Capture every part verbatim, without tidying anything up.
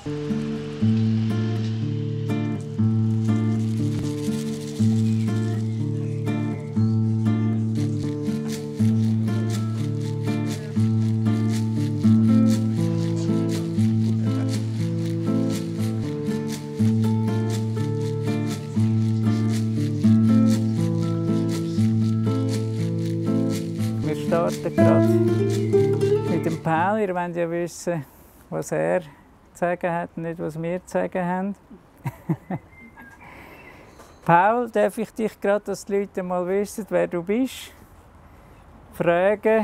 starten gerade mit dem Paul. Ihr wollt ja wissen, was er zu sagen hat, nicht was wir zu sagen haben. Paul, darf ich dich gerade, dass die Leute mal wissen, wer du bist, fragen?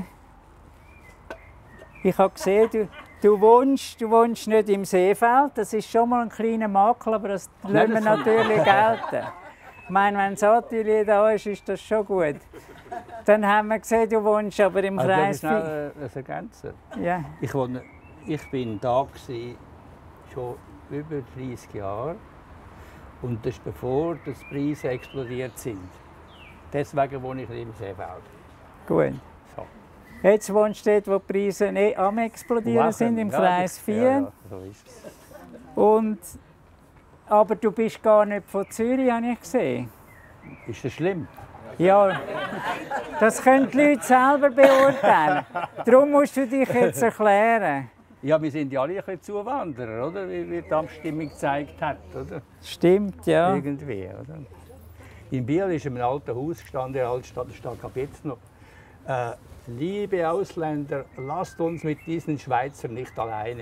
Ich habe gesehen, du, du, wohnst, du wohnst nicht im Seefeld. Das ist schon mal ein kleiner Makel, aber das lassen wir natürlich gelten. Ich meine, wenn das Atelier da ist, ist das schon gut. Dann haben wir gesehen, du wohnst aber im also Kreis. Darf ich schnell etwas ergänzen? Ja. Ich, wohne, ich bin da gewesen, schon über dreißig Jahre. Und das ist bevor die Preise explodiert sind. Deswegen wohne ich im Seefeld. Gut. So. Jetzt wohnst du dort, wo die Preise nicht am explodieren sind, im ja, Kreis vier. Ja, ja, so ist es. Und, aber du bist gar nicht von Zürich, habe ich gesehen. Ist das schlimm? Ja, das können die Leute selber beurteilen. Darum musst du dich jetzt erklären. Ja, wir sind ja alle ein bisschen Zuwanderer, oder? Wie, wie die Abstimmung gezeigt hat, oder? Stimmt, ja. Irgendwie, oder? In Biel ist in einem alten Haus gestanden, in der Altstadt, das steht jetzt noch. Äh, Liebe Ausländer, lasst uns mit diesen Schweizern nicht alleine.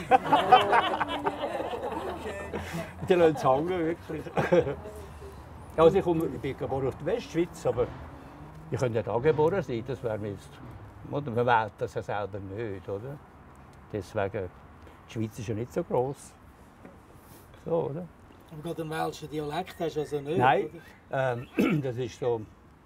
Die lassen es hängen, wirklich. Ja, also ich, komme, ich bin geboren auf der Westschweiz, aber ich könnte ja da geboren sein, das wäre mir jetzt... Man wählt das ja selber nicht, oder? Deswegen, die Schweiz ist ja nicht so gross. So, oder? Aber gerade einen welschen Dialekt hast du also nicht? Nein, ähm, das ist so...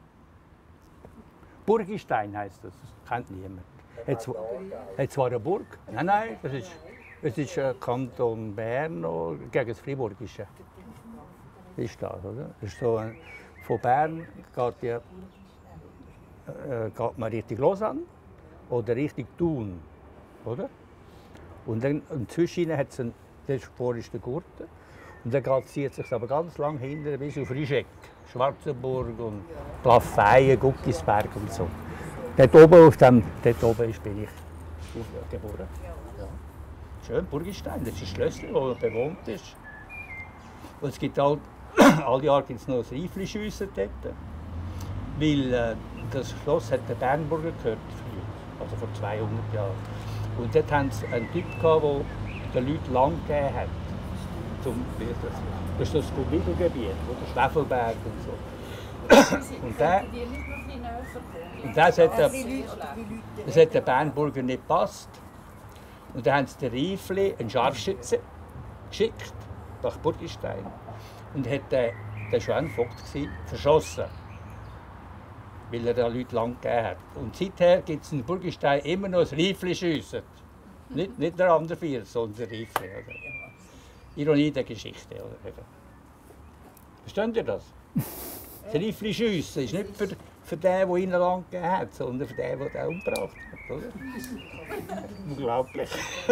Burgistein heisst das, das kennt niemand. Hat zwar, hat zwar eine Burg, nein, nein, das ist, das ist äh, Kanton Bern gegen das Friburgische. Ist das, oder? Das ist so, äh, von Bern geht, die, äh, geht man Richtung Lausanne oder Richtung Thun, oder? Und dann inzwischen hat es einen, das vor ist der Gurten. Und dann zieht es sich aber ganz lang hinten bis auf Riescheck, Schwarzenburg und Plaffeien, Guckisberg und so. Dort oben, auf dem, dort oben bin ich geboren. Ja. Schön, Burgistein, das ist ein Schlösschen, das bewohnt ist. Und es gibt all, alle Jahre gibt es noch ein Reiflischiessen dort. Weil äh, das Schloss hat den Bernburger gehört, also vor zweihundert Jahren. Und dort hatten sie einen Typ, der den Leuten Land gegeben hat. Zum, das ist das Gummibelgebiet, der Schwefelberg und so. Und der, und das hat der, das hat der Bernburger nicht gepasst. Und dann haben sie den Reifli, einen Scharfschützen, geschickt nach Burgistein. Und hat den, der schon ein Vogt war, verschossen. Weil er den Leuten Land gegeben hat. Und seither gibt es in Burgistein immer noch ein Reifli-Schiessen. Nicht, nicht der andere vier, sondern der Reifli. Oder? Ironie der Geschichte. Oder? Versteht ihr das? Das Reifli-Schiessen ist nicht für, für den, der ihnen Land gegeben hat, sondern für den, der ihn umgebracht hat. Oder? Unglaublich.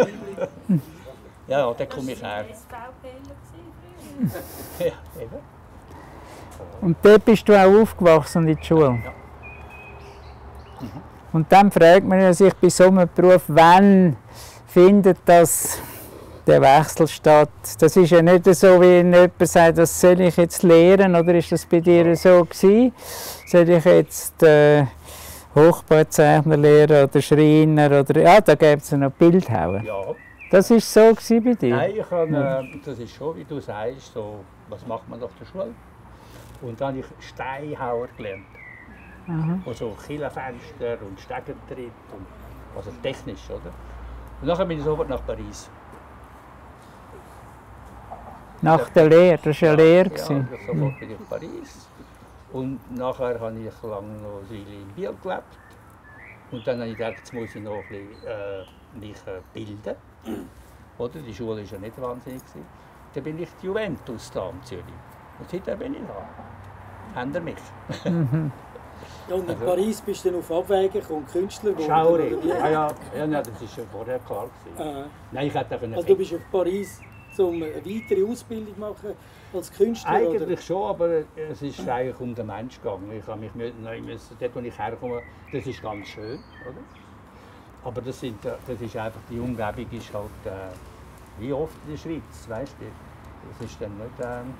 Ja, da komme ich her. Ja, eben. Und dort bist du auch aufgewachsen in der Schule? Ja. Mhm. Und dann fragt man sich bei so einem Beruf, wann findet das der Wechsel statt? Das ist ja nicht so, wie jemand sagt, das soll ich jetzt lehren, oder ist das bei dir so gewesen? Soll ich jetzt äh, Hochbauzeichner lehren oder Schreiner oder ja, da gibt es noch Bildhauer. Ja. Das war so bei dir? Nein, ich habe, äh, das ist schon, wie du sagst, so, was macht man nach der Schule? Und dann habe ich Steinhauer gelernt. Aha. Also Killenfenster und Stegentritt, und, also technisch, oder? Und dann bin ich sofort nach Paris. Nach der Lehre? Das war ja Lehre. Ja, ja, sofort bin ich in Paris. Und nachher habe ich lange noch eine Weile in Biel gelebt. Und dann habe ich gedacht, jetzt muss ich noch ein bisschen, äh, mich äh, bilden. Oder? Die Schule war ja nicht wahnsinnig. Dann bin ich die Juventus da in Zürich. Und seitdem bin ich da. Habt ihr mich? Mhm. Ja, und in Also- Paris bist du dann auf Abwägen und Künstler geworden? Schaurig. oder wie? Ja, ja, ja, nein, das war schon vorher klar. Gewesen. Aha. Nein, ich hätte können Also du bist auf Paris, um eine weitere Ausbildung machen als Künstler? Eigentlich oder? schon, aber es ist eigentlich um den Menschen gegangen. Ich habe mich nicht neu müssen, dort, wo ich herkomme, das ist ganz schön, oder? Aber das, sind, äh, das ist einfach, die Umgebung ist halt äh, wie oft in der Schweiz, weißt du? Das ist dann nicht... Ähm,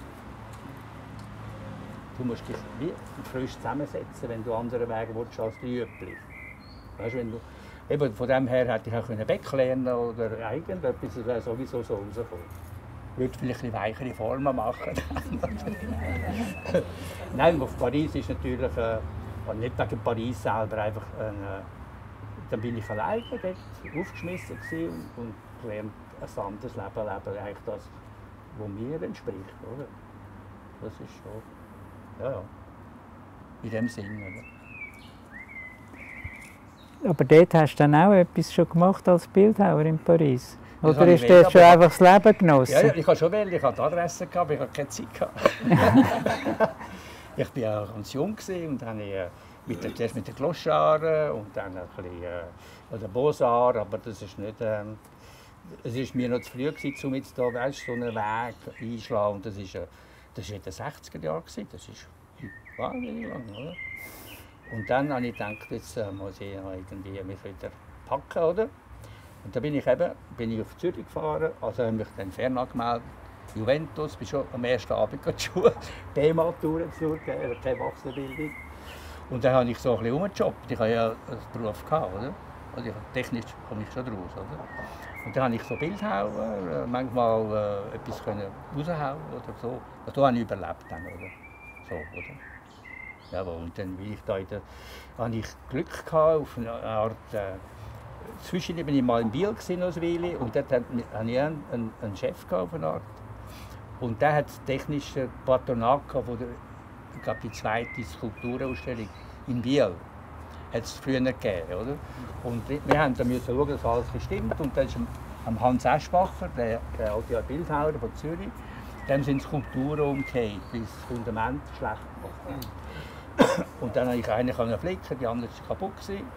du musst dich wie frisch zusammensetzen, wenn du andere Wege willst als die üblich. Weißt, wenn du, eben von dem her hätte ich auch können Bäck lernen oder irgendetwas, das wäre sowieso so rausgekommen. Ich würde vielleicht ein weichere Formen machen. Nein, auf Paris ist natürlich, äh, nicht wegen Paris selber, einfach ein, äh, dann bin ich alleine dort aufgeschmissen gewesen und gelernt ein anderes Leben leben, eigentlich das, was mir entspricht, oder? Das ist so, ja, ja, in dem Sinn, oder? Aber dort hast du dann auch etwas schon gemacht als Bildhauer in Paris? Das Oder habe ist ich das will, schon aber- einfach das Leben genossen? Ja, ja, ich habe schon wählen, ich hatte die Adresse, gehabt, aber ich hatte keine Zeit. Gehabt. Ich war ja ganz jung gewesen und dann äh, mit der, zuerst mit den Gloscharen und dann ein bisschen äh, oder Beaux-Arts, aber das ist nicht... Ähm, es war mir noch zu früh, gewesen, um jetzt da, weißt, so einen Weg einzuschlagen. Und das war äh, das ist in den sechziger Jahren, gewesen. Das ist wahnsinnig lang, oder? Und dann habe ich gedacht, jetzt äh, muss ich noch irgendwie mich wieder packen, oder? Und dann bin ich eben bin ich auf Zürich gefahren, also habe mich dann fern angemeldet. Juventus, bin schon am ersten Abend die Schule, B-Matur zu schauen, keine Erwachsenenbildung. Und dann habe ich so ein bisschen rumgejobbt. Ich hatte ja einen Beruf, gehabt, oder? Also ich, technisch komme ich schon raus, oder? Und dann habe ich so Bildhauer, manchmal äh, etwas können raushauen oder so. Also da habe ich überlebt dann, oder? So, oder? Ja, und dann bin ich da in der, habe ich Glück gehabt auf eine Art... Äh, Zwischendurch war ich mal in Biel gewesen, noch eine Weile, und dort hatte ich einen, einen, einen Chef gehabt, auf eine Art. Und der hat das technische Patronat gehabt von der, ich glaube, die zweite Skulpturausstellung in Biel. Hat es früher gegeben, oder? Und wir mussten dann schauen, dass alles stimmt. Und dann ist am Hans Eschbacher, der, der alte Bildhauer von Zürich, dem sind Skulpturen umgekehrt, weil das Fundament schlecht war. Und dann konnte ich einen flicken, die andere war kaputt.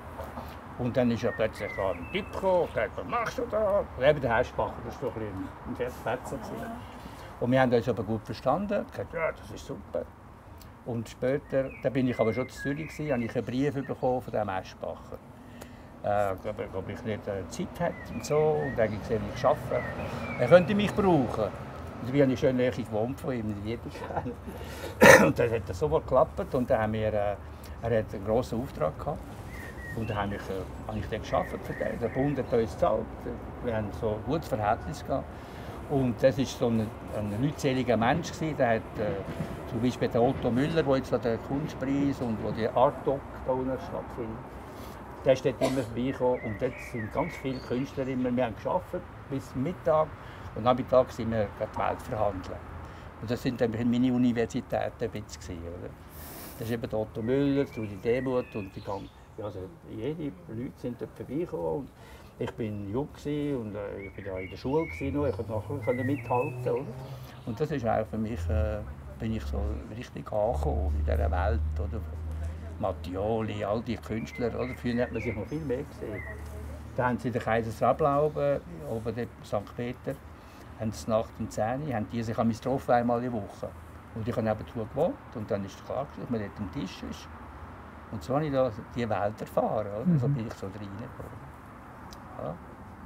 Und dann ist er plötzlich da ein Typ gekommen und gesagt, was machst du da? Und eben der Eschbacher, das war so ein bisschen ein Fetzer. Und wir haben uns aber gut verstanden. Ich gesagt, ja, das ist super. Und später, da bin ich aber schon in Zürich gewesen, habe ich einen Brief bekommen von diesem Eschbacher. Äh, ob, ob ich nicht äh, Zeit hätte und so. Und dann habe ich gesehen, wie ich arbeite. Er könnte mich brauchen. Und dabei habe ich schön näher gewohnt von ihm, in Jedenstein. Und dann hat das sofort geklappt. Und dann haben wir, äh, er hat einen grossen Auftrag gehabt. Und dann habe ich, äh, habe ich dann gearbeitet für den. Der Bund hat uns gezahlt. Wir haben so ein gutes Verhältnis gehabt. Und das war so ein, ein leutseliger Mensch. Gewesen. Der hat äh, zum Beispiel der Otto Müller, der jetzt den Kunstpreis und wo die Art Doc da unten stattfindet. Der ist dort immer vorbeigekommen. Und dort sind ganz viele Künstler immer. Wir haben gearbeitet bis Mittag. Und am Nachmittag sind wir die Welt verhandeln. Und das sind dann meine Universitäten ein bisschen, oder? Das ist eben der Otto Müller, Trudi Demuth und die ganzen. Also, jede Leute sind dort vorbeigekommen. Und ich war jung und äh, ich war ja in der Schule noch, ich konnte nachher mithalten. Oder? Und das ist auch für mich, äh, bin ich so richtig angekommen in dieser Welt. Oder? Mattioli, all die Künstler, oder? Früher hat man sich noch viel mehr gesehen. Da haben sie den Kaisersablaube, oben in Sankt Peter, haben sie nach dem zehn Uhr, haben die sich an mich getroffen, einmal in der Woche. Und ich habe nebenan gewohnt und dann ist klar, dass man dort am Tisch ist. Und so habe ich da diese Welt erfahren, oder? Mhm. So bin ich so reingekommen. Ja.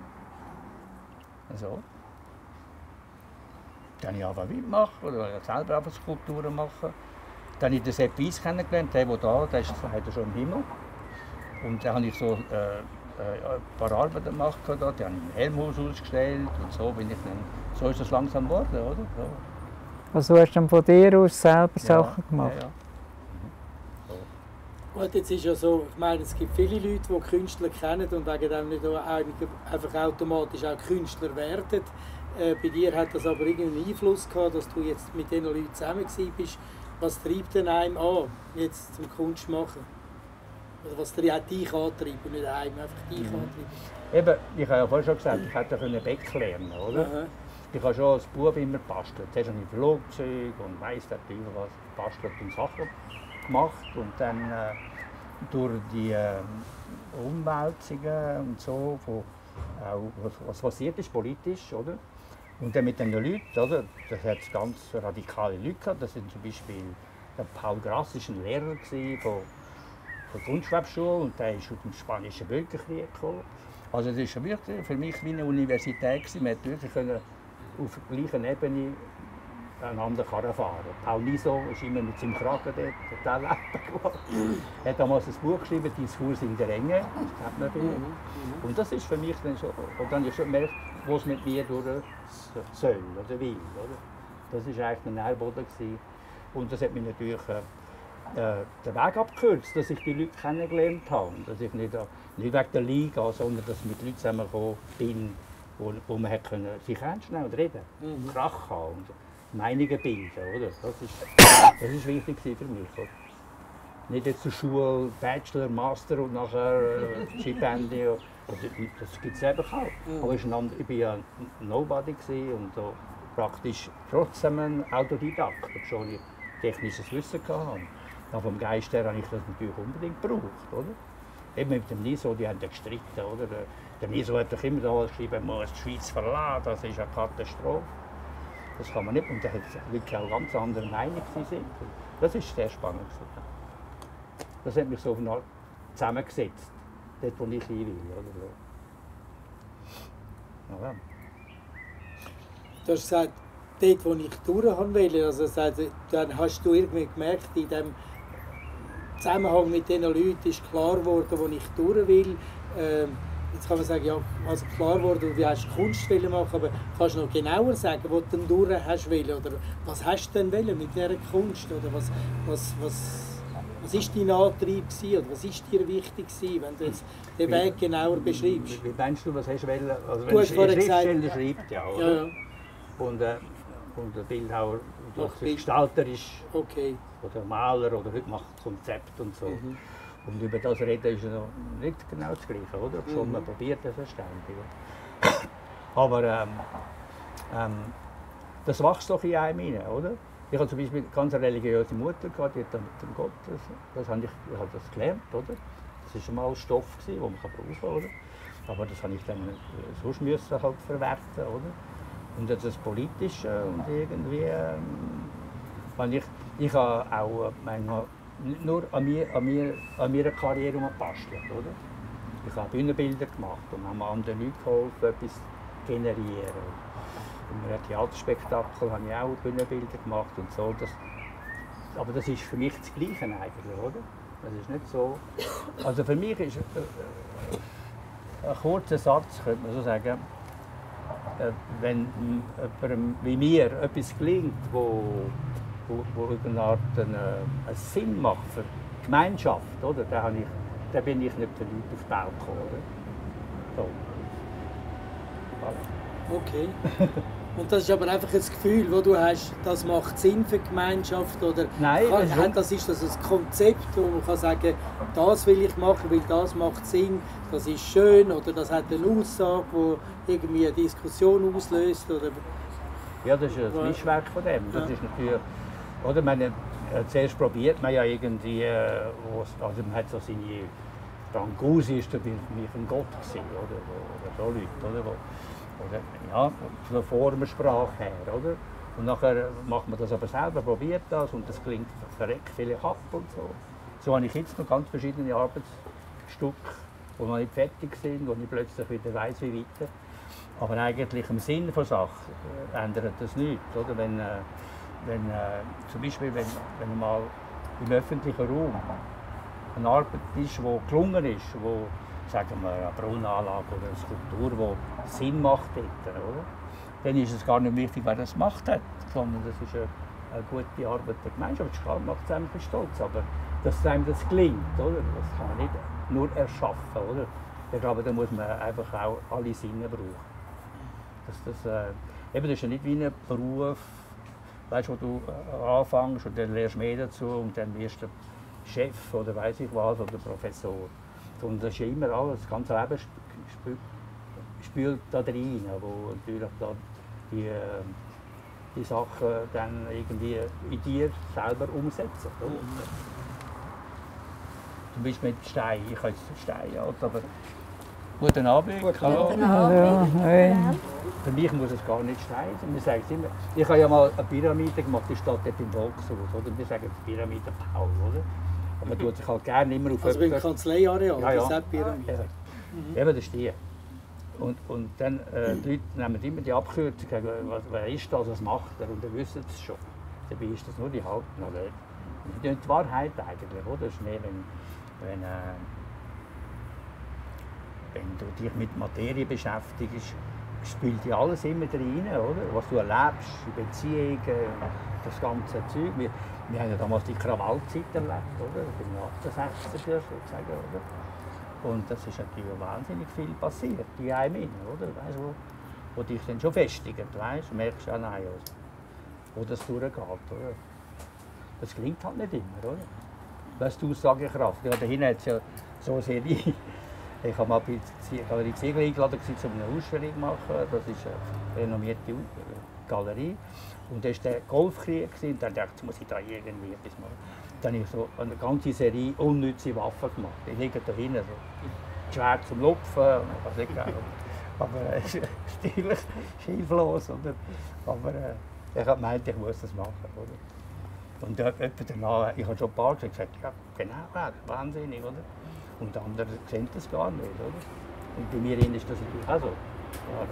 So. Dann habe ich angefangen mitmachen oder selber einfach Skulpturen machen. Dann habe ich den Sepp Weiss kennengelernt, der, der da der ist, hat er schon im Himmel. Und dann habe ich so äh, ein paar Arbeiten gemacht, da. Die habe ich im Helmhaus ausgestellt und so bin ich dann, so ist das langsam geworden, oder? So. Also hast du dann von dir aus selber Ja, Sachen gemacht? Ja, ja. Gut, jetzt ist ja so, ich meine, es gibt viele Leute, die Künstler kennen und wegen dem nicht einfach automatisch auch Künstler werden. Äh, bei dir hat das aber irgendeinen Einfluss gehabt, dass du jetzt mit diesen Leuten zusammen bist. Was treibt denn einem an, jetzt zum Kunst machen? Oder was hat dich antreiben, nicht einem, einfach dich Mhm. antreiben? Eben, ich habe ja vorhin schon gesagt, ich hätte Bäck lernen, oder? Aha. Ich habe schon als Bub immer gebastelt. Zuerst habe ich Flugzeug und weiss der Teufel was gebastelt und Sachen. gemacht und dann äh, durch die äh, Umwälzungen und so, von, auch, was, was passiert ist politisch, oder? Und dann mit den Leuten, oder? Das hat ganz radikale Leute gehabt. Das sind zum Beispiel der Paul Grass, ist ein Lehrer von, von der Kunstschwebschule und der ist aus dem Spanischen Bürgerkrieg gekommen. Also das war wirklich für mich wie eine Universität gewesen. Man konnte wirklich können auf der gleichen Ebene einander Karren fahren. Paul Niso ist immer mit seinem Kragen dort, der Leben geworden. Er hat damals ein Buch geschrieben, «Diskurs in der Enge», das kennt man vielleicht. Und das ist für mich dann schon, und dann habe ich schon gemerkt, wo es mit mir durch soll oder will. Oder? Das war eigentlich ein Nährboden gewesen. Und das hat mich natürlich äh, den Weg abgekürzt, dass ich die Leute kennengelernt habe. Dass ich nicht, nicht wegen der Liga, sondern dass ich mit Leuten zusammengekommen bin, wo, wo man hat können, sich ernst und reden, mhm. Krach haben und Meinungen bilden. Oder? Das ist, das ist wichtig für mich. Oder? Nicht jetzt zur Schule, Bachelor, Master und nachher äh, Stipendium. Das gibt es eben auch. Mhm. Aber ich war ja Nobody und so praktisch trotzdem ein Autodidakt, obwohl ich technisches Wissen hatte. Aber vom Geist her habe ich das natürlich unbedingt gebraucht. Oder? Eben mit dem Niso, die haben gestritten. Oder? Der Niso hat doch immer damals geschrieben, man muss die Schweiz verlassen, das ist eine Katastrophe. Das kann man nicht. Und da hat wirklich auch ganz andere Meinung sind. Das war sehr spannend. Das hat mich so auf eine Art zusammengesetzt, dort wo ich hin will. Oder? Ja. Du hast gesagt, dort wo ich durch will, also dann hast du irgendwie gemerkt, in dem Zusammenhang mit diesen Leuten ist klar geworden, wo ich durch will. Ähm, jetzt kann man sagen, ja, also klar geworden, wie hast du Kunst machen, aber kannst du noch genauer sagen, wo du dann durch hast wollen, oder was hast du denn wollen mit dieser Kunst, oder was, was, was, was ist dein Antrieb gewesen, oder was ist dir wichtig gewesen, wenn du jetzt den Weg genauer beschreibst? Wie meinst du, was hast du wollen? Also du hast vorhin gesagt, Schriftsteller schreibt ja, oder? Ja, ja. Und, äh, und der Bildhauer, der Gestalter ist, okay. Oder Maler, oder heute macht Konzept und so. Mhm. Und über das reden ist noch nicht genau das Gleiche, oder? Mhm. Schon man probiert das verständigen. Aber ähm, ähm, das wächst doch in einem rein, oder? Ich hatte zum Beispiel eine ganz religiöse Mutter gehabt, die hat dann mit dem Gott, das, das habe ich, ich habe das gelernt, oder? Das war mal Stoff, den man brauchen kann, oder? Aber das habe ich dann sonst müssen halt verwerten, oder? Und das Politische und irgendwie, ähm, ich, ich habe auch manchmal nicht nur an, mir, an, mir, an meiner Karriere gebastelt, oder? Ich habe Bühnenbilder gemacht und habe anderen Leuten geholfen, etwas zu generieren. In einem Theaterspektakel habe ich auch Bühnenbilder gemacht und so. Das, aber das ist für mich das Gleiche eigentlich, oder? Das ist nicht so. Also für mich ist äh, ein kurzer Satz, könnte man so sagen, äh, wenn jemandem wie mir etwas gelingt, wo, wo, wo eine Art einen, einen Sinn macht für die Gemeinschaft, oder? Da, habe ich, da bin ich nicht für Leute auf den Bau gekommen. So. Voilà. Okay. Und das ist aber einfach ein Gefühl, das du hast, das macht Sinn für die Gemeinschaft? Oder Nein, kann, das, das ist das ein Konzept, wo man kann sagen, das will ich machen, weil das macht Sinn, das ist schön, oder das hat eine Aussage, die irgendwie eine Diskussion auslöst? Oder ja, das ist das Mischwerk von dem. Das ja. ist natürlich, oder, meine, zuerst probiert man ja irgendwie, also man hat so seine, Brancusi ist für mich ein Gott gewesen, oder, oder so Leute, oder, wo, oder, ja, von der Formensprache her, oder? Und nachher macht man das aber selber, probiert das und das klingt verreckt vielleicht ab und so. So habe ich jetzt noch ganz verschiedene Arbeitsstücke, die noch nicht fertig sind, wo ich plötzlich wieder weiss, wie weiter. Aber eigentlich im Sinn der Sache äh, ändert das nichts, oder? Wenn, äh, wenn, äh, zum Beispiel, wenn, wenn mal im öffentlichen Raum eine Arbeit ist, die gelungen ist, wo, sagen wir, eine Brunnenanlage oder eine Skulptur, die Sinn macht, dort, oder? Dann ist es gar nicht wichtig, wer das gemacht hat, sondern das ist eine, eine gute Arbeit der Gemeinschaft. Das macht es einem stolz, aber dass einem das gelingt, oder? Das kann man nicht nur erschaffen, oder? Ich glaube, da muss man einfach auch alle Sinne brauchen. Das, das, äh, eben, das ist ja nicht wie ein Beruf, weißt, wo du anfängst und dann lernst du mehr dazu und dann wirst du Chef oder weiß ich was oder Professor. Und das ist ja immer alles, das ganze Leben spült, spült da rein, wo natürlich da die, die Sachen dann irgendwie in dir selber umsetzen. Mhm. zum Beispiel mit Stein, ich habe jetzt Stein, ja, aber guten Abend. Guten Hallo. Abend. Hallo. Hey. Für mich muss es gar nicht Stein sein. Wir sagen es immer. Ich habe ja mal eine Pyramide gemacht, die steht dort im Volkshaus, oder? Wir sagen Pyramidenbau, oder? Aber man tut sich halt gerne immer auf Also beim etwas- Kanzleiareal, Ja, ja. das ist auch die Pyramide. Ja. Eben, das ist die. Und, und dann äh, die Leute nehmen immer die Abkürzung, sagen, was, wer ist das, was macht er? Und dann wissen sie es schon. Dabei ist das nur die Halten. Oder? Das ist die Wahrheit eigentlich, oder? Das ist mehr, wenn, wenn, äh, wenn du dich mit Materie beschäftigst, spielt ja alles immer drin, oder? Was du erlebst, die Beziehungen, das ganze Zeug. Wir, wir haben ja damals die Krawallzeit erlebt, oder? In den achtundsechziger sozusagen, oder? Und das ist natürlich wahnsinnig viel passiert in einem innen, oder? Weißt, wo, wo dich dann schon festigt, weißt? Du merkst ja, nein, also, wo das durchgeht, oder? Das klingt halt nicht immer, oder? Das ist die Aussagekraft. Ja, da hinten hat es ja so eine Serie. Ich habe mal bei der Galerie Ziegler eingeladen, um eine Ausstellung zu machen. Das ist eine renommierte Galerie. Und da war der Golfkrieg und dann dachte ich, jetzt muss ich da irgendwie etwas machen. Dann habe ich so eine ganze Serie unnütze Waffen gemacht. Die liegen da hinten, so Schwert zum Lupfen, ich weiß nicht genau. Aber äh, stilig, schieflos. Oder? Aber äh, ich habe gemeint, ich muss das machen. Oder? Und jemand danach, ich habe schon ein paar gesagt, ja genau, ja, wahnsinnig, oder? Und die anderen sehen das gar nicht, oder? Und bei mir ist das natürlich auch so. Ja.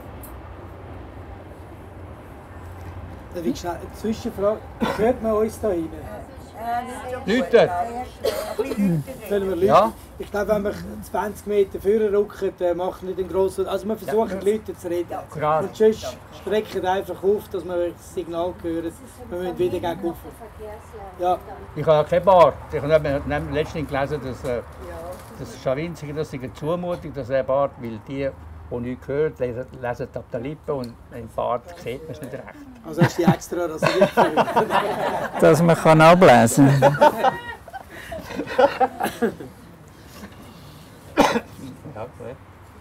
Dann wie schnell eine Zwischenfrage. Hört man uns da hinten? Leute! Sollen wir Leute? Ja. Ich glaube, wenn wir zwanzig Meter vorher rücken, dann macht nicht einen grossen... Also wir versuchen, die Leute zu reden. Gerade. Und sonst strecken einfach auf, dass wir das Signal hören. Wir müssen wieder gegen auf. Ja. Ich habe keinen Bart. Ich habe letztens gelesen, dass äh, das Schawinzige, das ist eine Zumutung, dass er Bart, weil die, die nichts hört, lesen, lesen ab der Lippe und im Bart sieht man es nicht recht. Also hast du die extra rasiert? Dass man kann ablesen kann. Ja, okay.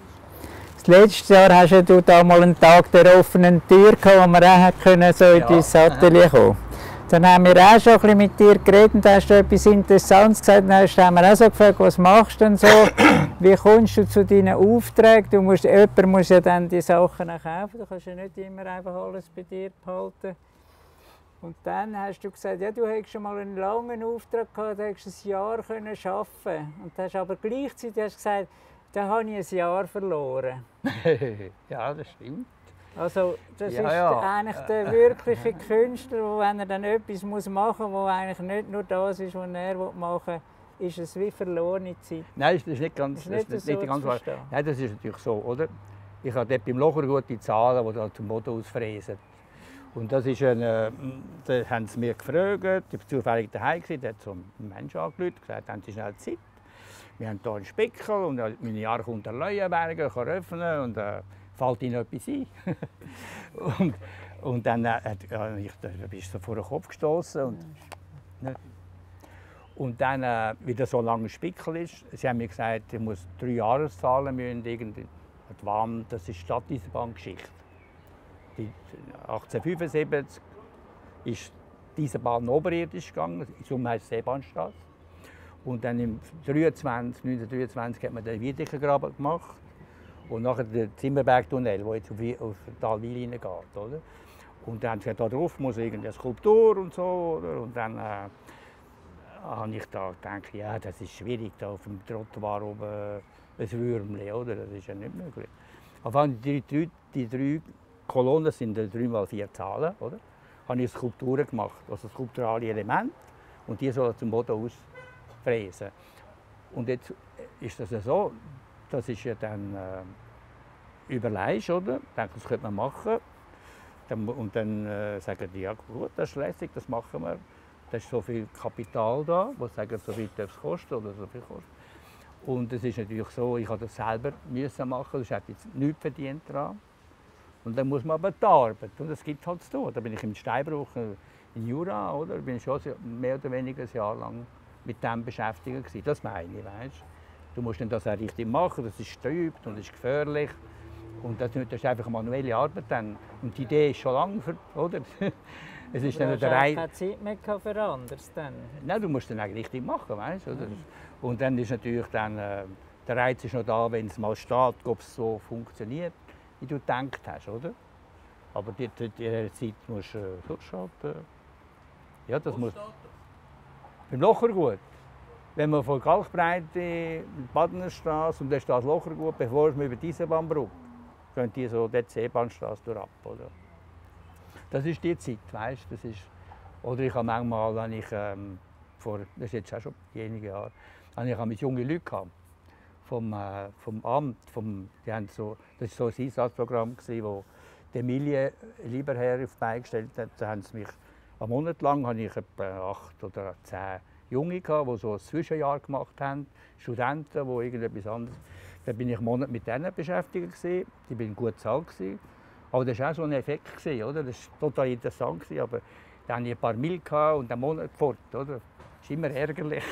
Das letzte Jahr hast ja du da mal einen Tag der offenen Tür gehabt, wo wir auch können, so in Ja. dein Atelier kommen. Dann haben wir auch schon ein bisschen mit dir geredet und hast du etwas Interessantes gesagt. Dann hast- haben wir auch so gefragt, was machst du denn so? Wie kommst du zu deinen Aufträgen? Du musst, jemand muss ja dann die Sachen auch kaufen. Du kannst ja nicht immer einfach alles bei dir behalten. Und dann hast du gesagt, ja, du hättest schon mal einen langen Auftrag gehabt, du hättest ein Jahr können arbeiten. Und dann hast aber gleichzeitig hast gesagt, da habe ich ein Jahr verloren. Ja, das stimmt. Also das Ja, ist ja. eigentlich der wirkliche Künstler, wo, wenn er dann etwas muss machen muss, was eigentlich nicht nur das ist, was er machen will, ist es wie verlorene Zeit. Nein, das ist nicht ganz, Das ist nicht das ist so nicht ganz zu wahr. verstehen. Nein, das ist natürlich so, oder? Ich habe dort beim Locher gute Zahlen, die da zum Boden ausfräsen. Und das ist ein, äh, da haben sie mich gefragt, ich war zufällig daheim, da hat so ein Mensch angerufen, gesagt, haben Sie schnell Zeit? Wir haben hier einen Spickel und meine Jahre kommt der Leuenberger, kann öffnen und äh, fällt Ihnen etwas ein. und, und dann äh, ja, ich, da bist du so vor den Kopf gestoßen. Und, ne? Und dann, äh, wie das so lange ein Spickel ist, sie haben mir gesagt, ich muss drei Jahreszahlen müssen, irgendwie, die Wand, das ist Stadteisenbahngeschichte. Die achtzehnhundertfünfundsiebzig ist diese Bahn oberirdisch gegangen, darum heisst es Seebahnstraße. Und dann im dreiundzwanzig, neunzehnhundertdreiundzwanzig hat man den Wiedekergraben gemacht und nachher den Zimmerbergtunnel, der jetzt auf, auf Talwil hineingeht. Oder? Und dann haben sie gesagt, da drauf muss irgendeine Skulptur und so. Oder? Und dann äh, habe ich da gedacht, ja, das ist schwierig, da auf dem Trottoir oben ein Würmchen, oder? Das ist ja nicht möglich. Aber die, die, die drei Kolonnen sind drei mal vier Zahlen, oder? Habe ich Skulpturen gemacht, also skulpturale Elemente, und die sollen zum Boden ausfräsen. Und jetzt ist das ja so, das ist ja dann äh, überlegst, oder? Ich denke, das könnte man machen. Dann, und dann äh, sagen die, ja gut, das ist lässig, das machen wir. Da ist so viel Kapital da, wo sie sagen, so viel darf es kosten oder so viel kosten. Und es ist natürlich so, ich musste das selber müssen machen, ich hätte jetzt nichts verdient daran. Und dann muss man aber die Arbeit, und das gibt halt zu tun. Da bin ich im Steinbruch in Jura, oder? Bin schon mehr oder weniger ein Jahr lang mit dem beschäftigt gewesen. Das meine ich, weißt? Du musst dann das auch richtig machen, das ist trübt und ist gefährlich. Und das, das ist einfach manuelle Arbeit dann. Und die Idee ist schon lange, für, oder? Es ist Aber dann du der hast Reiz. keine Zeit mehr gehabt für anderes dann. Nein, du musst dann eigentlich richtig machen, weißt, oder? Und dann ist natürlich dann, äh, der Reiz ist noch da, wenn es mal steht, ob es so funktioniert, wie du gedacht hast, oder? Aber die, die, die Zeit musst du äh, so starten. Ja, das muss. Beim Lochergut. Wenn man von Kalkbreite, Badenerstraße und dann steht das Lochergut, bevor man über diese Bahn braucht, gehen die so die Seebahnstraße durch ab, oder? Das ist die Zeit, weißt, das ist. Oder ich habe manchmal, wenn ich ähm, vor, das ist jetzt auch schon einige Jahre, habe ich mit jungen Leuten gehabt, vom, äh, vom Amt, vom, die haben so, das war so ein Einsatzprogramm, das die Emilie Lieberherr auf die Beine gestellt hat. Da haben sie mich, einen Monat lang hatte ich etwa acht oder zehn Junge, gehabt, die so ein Zwischenjahr gemacht haben, Studenten, die irgendetwas anderes. Da bin ich einen Monat mit denen beschäftigt gewesen. Die waren gut bezahlt gewesen. Aber das war auch so ein Effekt gewesen, oder? Das war total interessant gewesen, aber dann hatte ich ein paar Mil und einen Monat fort, oder? Das ist immer ärgerlich.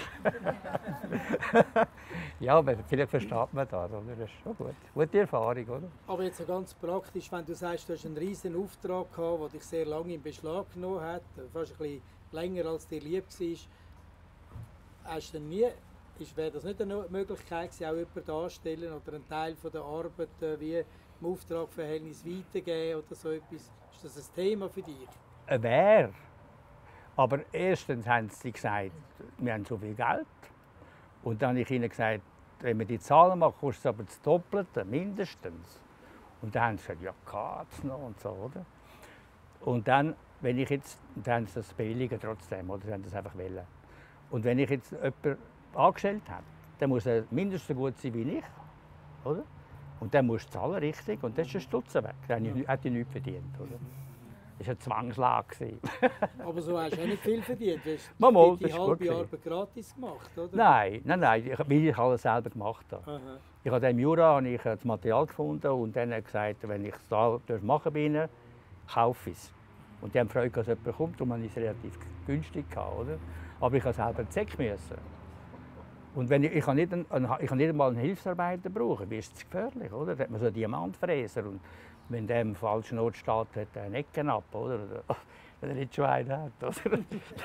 Ja, aber vielleicht versteht man das, oder? Das ist schon gut. Gute Erfahrung, oder? Aber jetzt so ganz praktisch, wenn du sagst, du hast einen riesen Auftrag gehabt, der dich sehr lange in Beschlag genommen hat, fast ein bisschen länger als dir lieb war, hast du dann nie, wäre das nicht eine Möglichkeit gewesen, auch jemanden anzustellen oder einen Teil von der Arbeit äh, wie im Auftragverhältnis weitergeben oder so etwas? Ist das ein Thema für dich? Ein Wer. Aber erstens haben sie gesagt, wir haben so viel Geld. Und dann habe ich ihnen gesagt, wenn wir die Zahlen machen, kostet es aber das Doppelte, mindestens. Und dann haben sie gesagt, ja, geht's noch und so, oder? Und dann, wenn ich jetzt, dann haben sie das billiger trotzdem, oder? Sie haben das einfach wollen. Und wenn ich jetzt jemanden angestellt habe, dann muss er mindestens so gut sein wie ich, oder? Und dann musst du zahlen, richtig, und das ist ein Stutzen weg. Dann hätte ich nichts verdient, oder? Das war eine Zwangslage. Aber so hast du auch nicht viel verdient. Du hast Mal, die halbe Arbeit gratis gemacht, oder? Nein, nein, nein, weil ich alles selber gemacht habe. Aha. Ich habe im Jura habe ich das Material gefunden und dann gesagt, wenn ich es da machen bin, kaufe ich es. Und die haben Freude, dass jemand kommt, darum habe ich es relativ günstig gehabt, oder? Aber ich musste selber Zeck müssen. Und wenn ich, ich kann nicht, einen, ich kann nicht einmal einen Hilfsarbeiter brauchen, dann ist es gefährlich, oder? Da hat man so einen Diamantfräser und wenn der am falschen Ort steht, hat er eine Ecke ab, oder? Wenn er nicht schon einen hat, oder?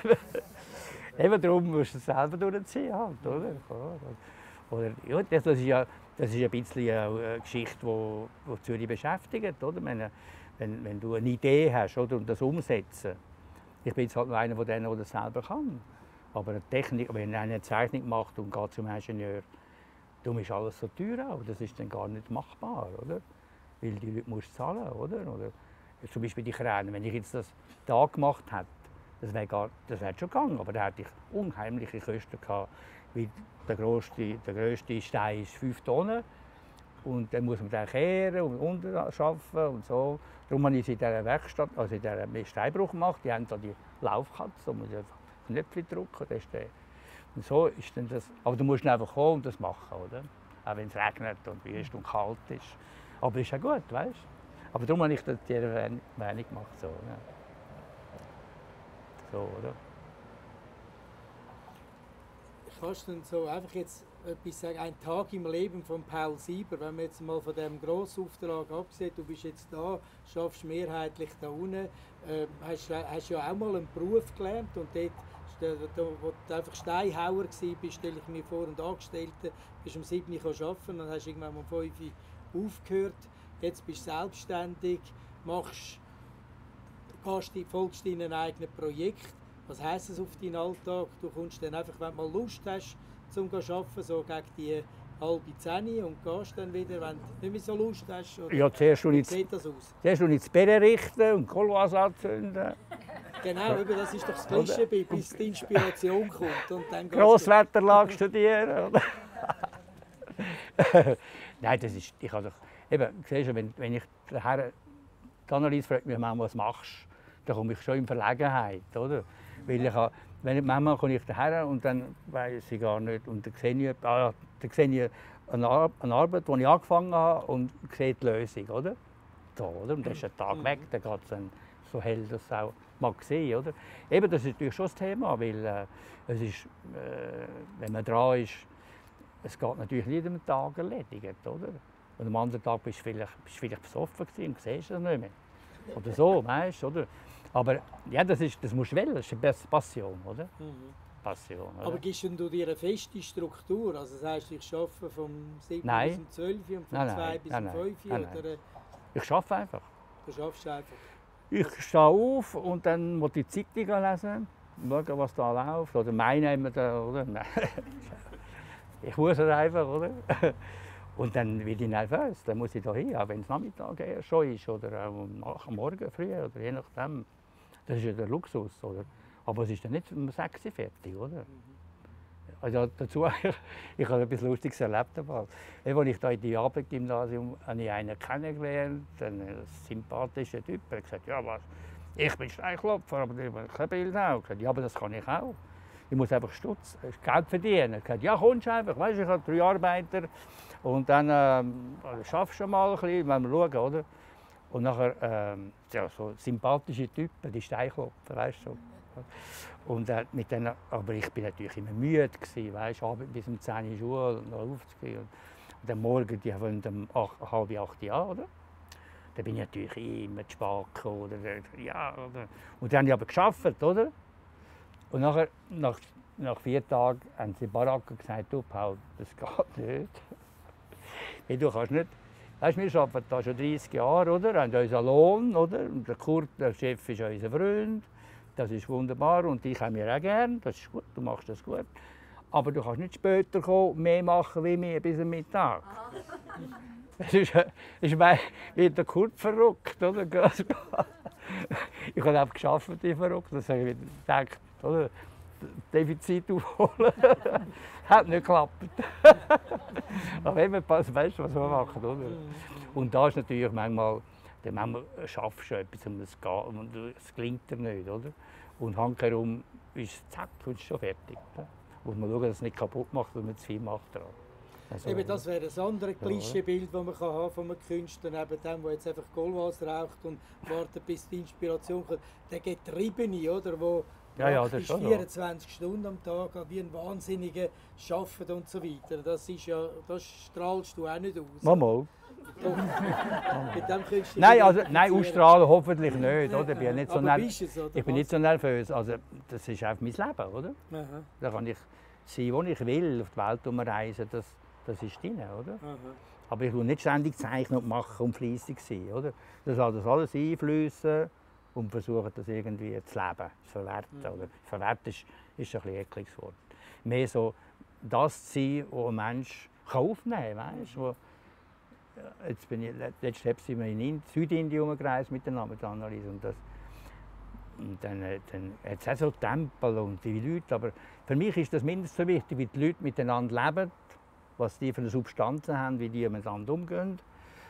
Eben darum musst du es selber durchziehen, halt, oder? Oder ja, das ist ja, das ist ein bisschen eine Geschichte, die, die Zürich beschäftigt, oder? Wenn, wenn, wenn du eine Idee hast, oder, und das umsetzen. Ich bin jetzt halt nur einer von denen, der das selber kann. Aber eine Technik, wenn einer eine Zeichnung macht und geht zum Ingenieur, dann ist alles so teuer auch. Das ist dann gar nicht machbar, oder? Weil die Leute musst zahlen, oder? Oder zum Beispiel die Kräne. Wenn ich jetzt das da gemacht hätte, das wäre gar, das wäre schon gegangen, aber da hätte ich unheimliche Kosten gehabt. Weil der grösste, der grösste Stein ist fünf Tonnen und dann muss man den kehren und unterschaffen und so. Darum habe ich es in dieser Werkstatt, also in dieser Steinbruch gemacht. Die haben da die Laufkatze, und man muss einfach Knöpfe drücken. Das ist der. Und so ist dann das. Aber du musst einfach kommen und das machen, oder? Auch wenn es regnet und wüst und kalt ist. Aber ist ja gut, weißt du? Aber darum habe ich das die Erwähnung gemacht. So, ja. So, oder? Kannst du denn so einfach jetzt etwas sagen, ein Tag im Leben von Paul Sieber, wenn wir jetzt mal von diesem Grossauftrag absehen, du bist jetzt da, schaffst mehrheitlich da unten, äh, hast, hast ja auch mal einen Beruf gelernt und dort, da, wo du einfach Steinhauer warst, stelle ich mir vor, und Angestellte, bist um sieben Uhr arbeiten und hast irgendwann um fünf Uhr aufgehört, jetzt bist du selbstständig, machst, gehst, folgst deinem eigenen Projekt. Was heisst das auf deinen Alltag? Du kommst dann einfach, wenn du mal Lust hast, zum zu arbeiten, so gegen die halbe Zehn und gehst dann wieder, wenn du nicht mehr so Lust hast? Oder ja, zuerst wie sieht das aus? Zuerst ins Bären richten und Kolwas anzünden. Genau, das ist doch das Klischee, bis die Inspiration kommt. Und dann Grosswetterlage studieren. Nein, das ist, ich habe doch, eben, siehst du, wenn, wenn ich daher, die Annelies fragt mich manchmal, was machst du, dann komme ich schon in Verlegenheit, oder? Weil ich habe, wenn, manchmal komme ich daher und dann weiß ich gar nicht, und dann sehe ich, ah, dann sehe ich eine, Ar eine Arbeit, die ich angefangen habe, und sehe die Lösung, oder? Da, oder? Und dann ist ein Tag weg, dann geht es dann so hell, dass es auch mag sehen, oder? Eben, das ist natürlich schon das Thema, weil äh, es ist, äh, wenn man dran ist, es geht natürlich nicht am Tag erledigt, oder? Und am anderen Tag bist du vielleicht, bist du vielleicht besoffen und siehst das nicht mehr. Oder so, weißt du, oder? Aber ja, das, ist, das musst du wählen, das ist eine Passion, oder? Mhm. Passion, oder? Aber gibst du dir eine feste Struktur? Also das heisst, ich arbeite vom sieben Nein. bis um zwölf und vom Nein, zwei nein, bis nein, um fünf? nein, nein. Oder Ich arbeite einfach. du schaffst einfach? Ich stehe auf und dann muss ich die Zeitung lesen, schauen, was da läuft. Oder meine immer da, oder? Ich muss es einfach, oder? Und dann werde ich nervös, dann muss ich da hin, auch wenn es Nachmittag eher schon ist oder auch am Morgen früh, oder je nachdem. Das ist ja der Luxus, oder? Aber es ist dann nicht um sechs Uhr fertig, oder? Also dazu, ich, ich habe etwas Lustiges erlebt. Als ich da in die Abendgymnasium habe ich einen kennengelernt, einen sympathischen Typ. Er hat gesagt, ja was, ich bin Steinklopfer, aber ich habe kein Bild auch. Ich gesagt, ja, aber das kann ich auch. Ich muss einfach Stutz, Geld verdienen. Er hat gesagt, ja, kommst einfach, weißt, ich habe drei Arbeiter und dann ähm, schaffst du mal ein bisschen, wenn wir schauen, oder? Und nachher, ähm, ja, so sympathische Typen, die Steinklopfer, weißt du. So. Und äh, mit denen, aber ich war natürlich immer müde, weißt, abends bis um zehn Uhr Schule und noch aufzugehen. Und, und dann morgen, die von um halb acht Uhr, oder? Dann bin ich natürlich immer zu spät gekommen, oder? Ja, oder? Und dann habe ich aber gearbeitet, oder? Und nachher, nach, nach vier Tagen haben sie in Baracken gesagt, du Paul, das geht nicht. Hey, du kannst nicht. Weißt, wir arbeiten da schon dreißig Jahre, oder? Wir haben unseren Lohn, oder? Und der Kurt, der Chef, ist unser Freund. Das ist wunderbar und ich habe mir auch gern. Das ist gut, du machst das gut. Aber du kannst nicht später kommen, mehr machen wie mir bis am Mittag. Das ist, ist mein, wie der Kurt verrückt, oder? Ich habe auch gearbeitet, ich verrückt. Das habe ich gedacht, oder? Defizit aufholen. Hat nicht geklappt. Aber eben, weißt du, was wir machen, oder? Und da ist natürlich manchmal, dann manchmal schaffst du etwas und es geht und es gelingt dir nicht, oder? Und handherum ist es zack, und ist schon fertig. Da muss man schauen, dass es nicht kaputt macht, wenn man zu viel macht. Also, eben, das wäre ein anderes Klischeebild, das man haben von einem Künstler, neben dem, der jetzt einfach Goldwas raucht und wartet, bis die Inspiration kommt. Der Getriebene, oder, wo ja, ja, praktisch vierundzwanzig Stunden am Tag wie ein Wahnsinniger arbeitet und so weiter. Das, ist ja, das strahlst du auch nicht aus. Mal. Mit dem Künstler nein, also, nein, ausstrahlen hoffentlich nicht. Oder? Ich bin, nicht so aber bist es, oder? Ich bin nicht so nervös. Also, das ist einfach mein Leben, oder? Aha. Da kann ich sein, wo ich will, auf die Welt umreisen. Das, das ist drin, oder? Aha. Aber ich will nicht ständig zeichnen und machen und fleissig sein, oder? Das soll das alles einfließen und versuchen, das irgendwie zu leben, zu verwerten. Mhm. Oder? Verwerten ist, ist ein bisschen ekliges Wort. Mehr so das zu sein, was ein Mensch kann aufnehmen kann. Weißt, wo, jetzt bin ich, letztes Jahr sind wir in Südindien umgereist mit der Namenanalyse. Und, das, und dann, dann hat es auch so Tempel und die Leute. Aber für mich ist das mindestens so wichtig, wie die Leute miteinander leben, was die für eine Substanzen haben, wie die miteinander umgehen.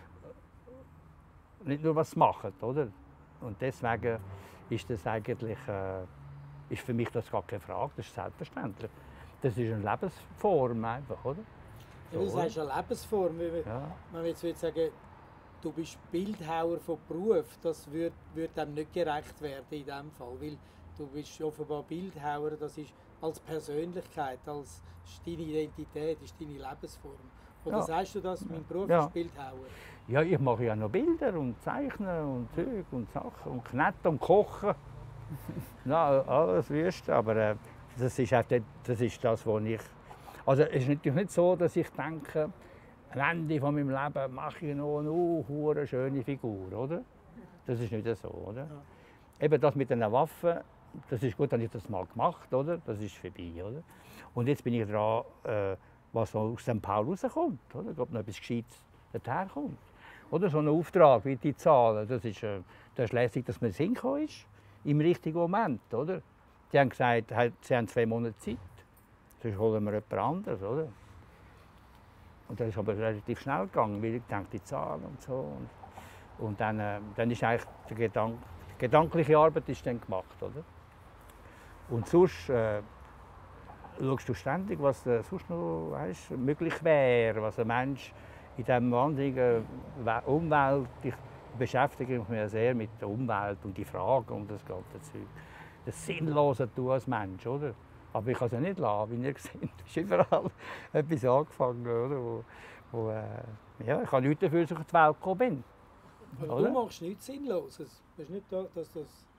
Nicht nur, was sie machen, oder? Und deswegen ist das eigentlich, äh, ist für mich das gar keine Frage, das ist selbstverständlich. Das ist eine Lebensform einfach, oder? So, ja, das heißt eine Lebensform. Wenn ja. man jetzt würde sagen, du bist Bildhauer von Beruf, das würde würd dem nicht gerecht werden in diesem Fall, weil du bist offenbar Bildhauer, das ist als Persönlichkeit, als ist deine Identität, ist deine Lebensform. Oder ja. sagst du das, mein Beruf ja. ist Bildhauer? Ja, ich mache ja noch Bilder und Zeichnen und Zeug und Sachen und Kneten und Kochen. Na, alles wüst, aber äh, das, ist auch das, das ist das, was ich... Also es ist natürlich nicht so, dass ich denke, am Ende von meinem Leben mache ich noch eine uh, schöne Figur, oder? Das ist nicht so, oder? Ja. Eben das mit den Waffen, das ist gut, dass ich das mal gemacht, oder? Das ist vorbei, oder? Und jetzt bin ich dran, äh, was aus Sankt Paul rauskommt, oder? Ob noch etwas Gescheites daherkommt. Oder so ein Auftrag wie die Zahlen, das ist, äh, das ist lässig, dass man hingekommen ist, im richtigen Moment, oder? Die haben gesagt, sie haben zwei Monate Zeit, sonst holen wir jemand anderes, oder? Und das ist aber relativ schnell gegangen, weil ich denke, die Zahlen und so. Und, und dann, äh, dann ist eigentlich die, Gedank die gedankliche Arbeit ist dann gemacht, oder? Und sonst äh, schaust du ständig, was äh, sonst noch weißt, möglich wäre, was ein Mensch in dieser wahnsinnigen Umwelt, ich beschäftige mich sehr mit der Umwelt und die Fragen und das ganze Zeug. Das Sinnlose tun als Mensch, oder? Aber ich kann es ja nicht lassen, wie ihr seht. Es ist überall etwas angefangen, oder? Wo, wo, äh, ja, ich habe nichts dafür, dass ich auf die Welt gekommen bin. Aber du machst nichts Sinnloses. Es ist nicht da, dass das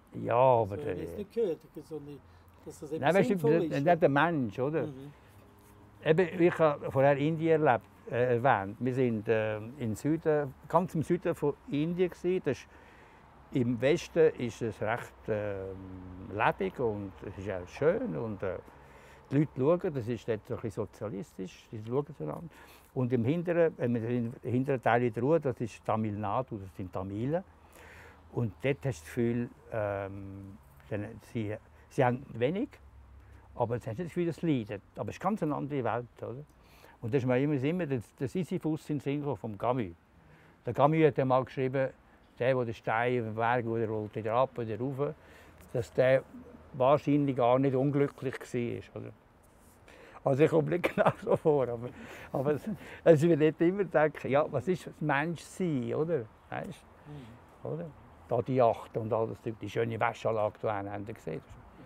Ja, aber... Das habe ich jetzt nicht gehört, sondern dass das eben Nein, weißt du, sinnvoll ist. nicht der Mensch, oder? Mhm. Eben, ich habe vorher Indien erlebt, äh, erwähnt. Wir waren äh, im Süden, ganz im Süden von Indien. Gewesen. Das ist, im Westen ist es recht äh, lebendig und es ist auch schön. Und, äh, die Leute schauen, das ist dort so ein bisschen sozialistisch, die schauen zueinander. Und im hinteren, äh, im hinteren Teil in der Ruhe, das ist Tamil Nadu, das sind Tamilen. Und dort hast du das Gefühl, ähm, sie, sie haben wenig, aber sie haben nicht das Gefühl, dass sie leiden. Aber es ist ganz eine andere Welt. Oder? Und das ist mir immer, immer der, der Sisyphus in den Sinn vom Camus. Der Camus hat einmal geschrieben, der, der den Stein auf den Berg der rollt wieder ab oder rauf, dass der wahrscheinlich gar nicht unglücklich war. Oder? Also ich komme nicht genau so vor, aber, aber es, also ich will nicht immer denken, ja, was ist das Menschsein, oder? Weißt, mhm. oder? Da die Yacht und all das, die schöne Wäschanlage, die haben Sie gesehen.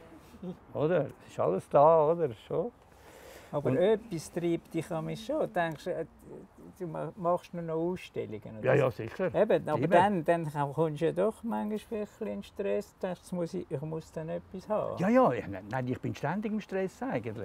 Oder? Es ist alles da, oder? Schon. Aber und etwas treibt dich an mich schon. Denkst du, du machst nur noch Ausstellungen? Ja, ja, sicher. Eben, aber Immer. dann, dann kommst du ja doch manchmal in Stress. Du denkst, muss ich, ich muss dann etwas haben. Ja, ja, nein, ich bin ständig im Stress eigentlich.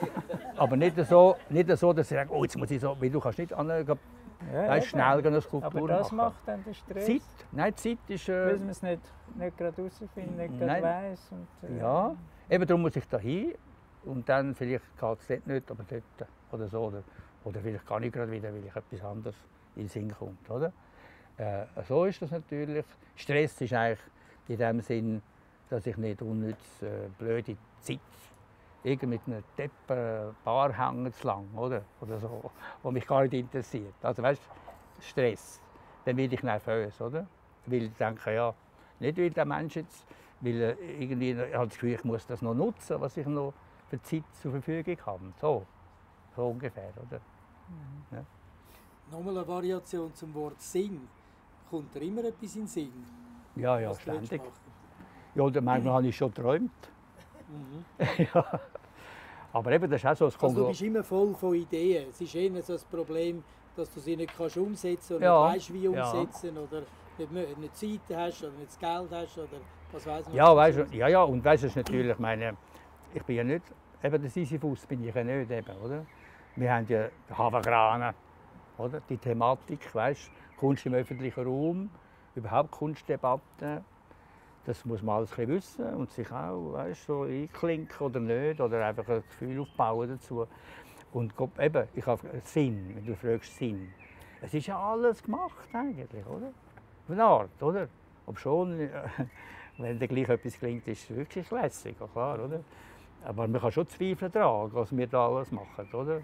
Aber nicht so, nicht so, dass ich sage, oh, jetzt muss ich so, weil du kannst nicht an, ja, weißt, schnell eine Skulptur aber das machen. macht dann den Stress? Zeit? Nein, Zeit ist... Äh, weil man es nicht, nicht gerade herausfindet, nicht gerade weiss. Und, äh, ja, eben darum muss ich da hin. Und dann vielleicht geht es dort nicht, aber dort oder so. Oder, oder vielleicht gar nicht gerade wieder, weil ich etwas anderes in den Sinn kommt. Oder? Äh, so ist das natürlich. Stress ist eigentlich in dem Sinn, dass ich nicht unnütz äh, blöde Zeit irgendwie mit einem Deppen Bar hängen zu lang, oder? Oder so, was mich gar nicht interessiert. Also weißt du, Stress, dann werde ich nervös, oder? Weil ich denke, ja, nicht weil der Mensch jetzt, weil er irgendwie, ich habe das Gefühl, ich muss das noch nutzen, was ich noch für Zeit zur Verfügung habe. So, so ungefähr, oder? Mhm. Ja. Nochmal eine Variation zum Wort Sinn. Kommt dir immer etwas in den Sinn? Ja, ja, was ständig. Ja, oder manchmal habe ich schon geträumt. Mhm. Ja. Aber eben, das ist auch so ein also du bist immer voll von Ideen. Es ist eher so ein Problem, dass du sie nicht kannst umsetzen kannst oder ja. nicht weißt, wie umsetzen, ja. oder nicht, nicht Zeit hast oder nicht das Geld hast oder was weiß man. Ja, weißt du, ja, ja, und weißt du, natürlich, meine, ich bin ja nicht, eben der Sisyphus bin ich ja nicht, eben, oder? Wir haben ja Havagran, oder? Die Thematik, weißt du, Kunst im öffentlichen Raum, überhaupt Kunstdebatten, das muss man alles ein bisschen wissen und sich auch, weißt, so einklinken oder nicht, oder einfach ein Gefühl aufbauen dazu. Und eben, ich habe Sinn, wenn du fragst Sinn. Es ist ja alles gemacht eigentlich, oder? Auf eine Art, oder? Ob schon, wenn dir gleich etwas klingt, ist es wirklich lässig, klar, oder? Aber man kann schon Zweifel tragen, was wir da alles machen, oder? Mhm.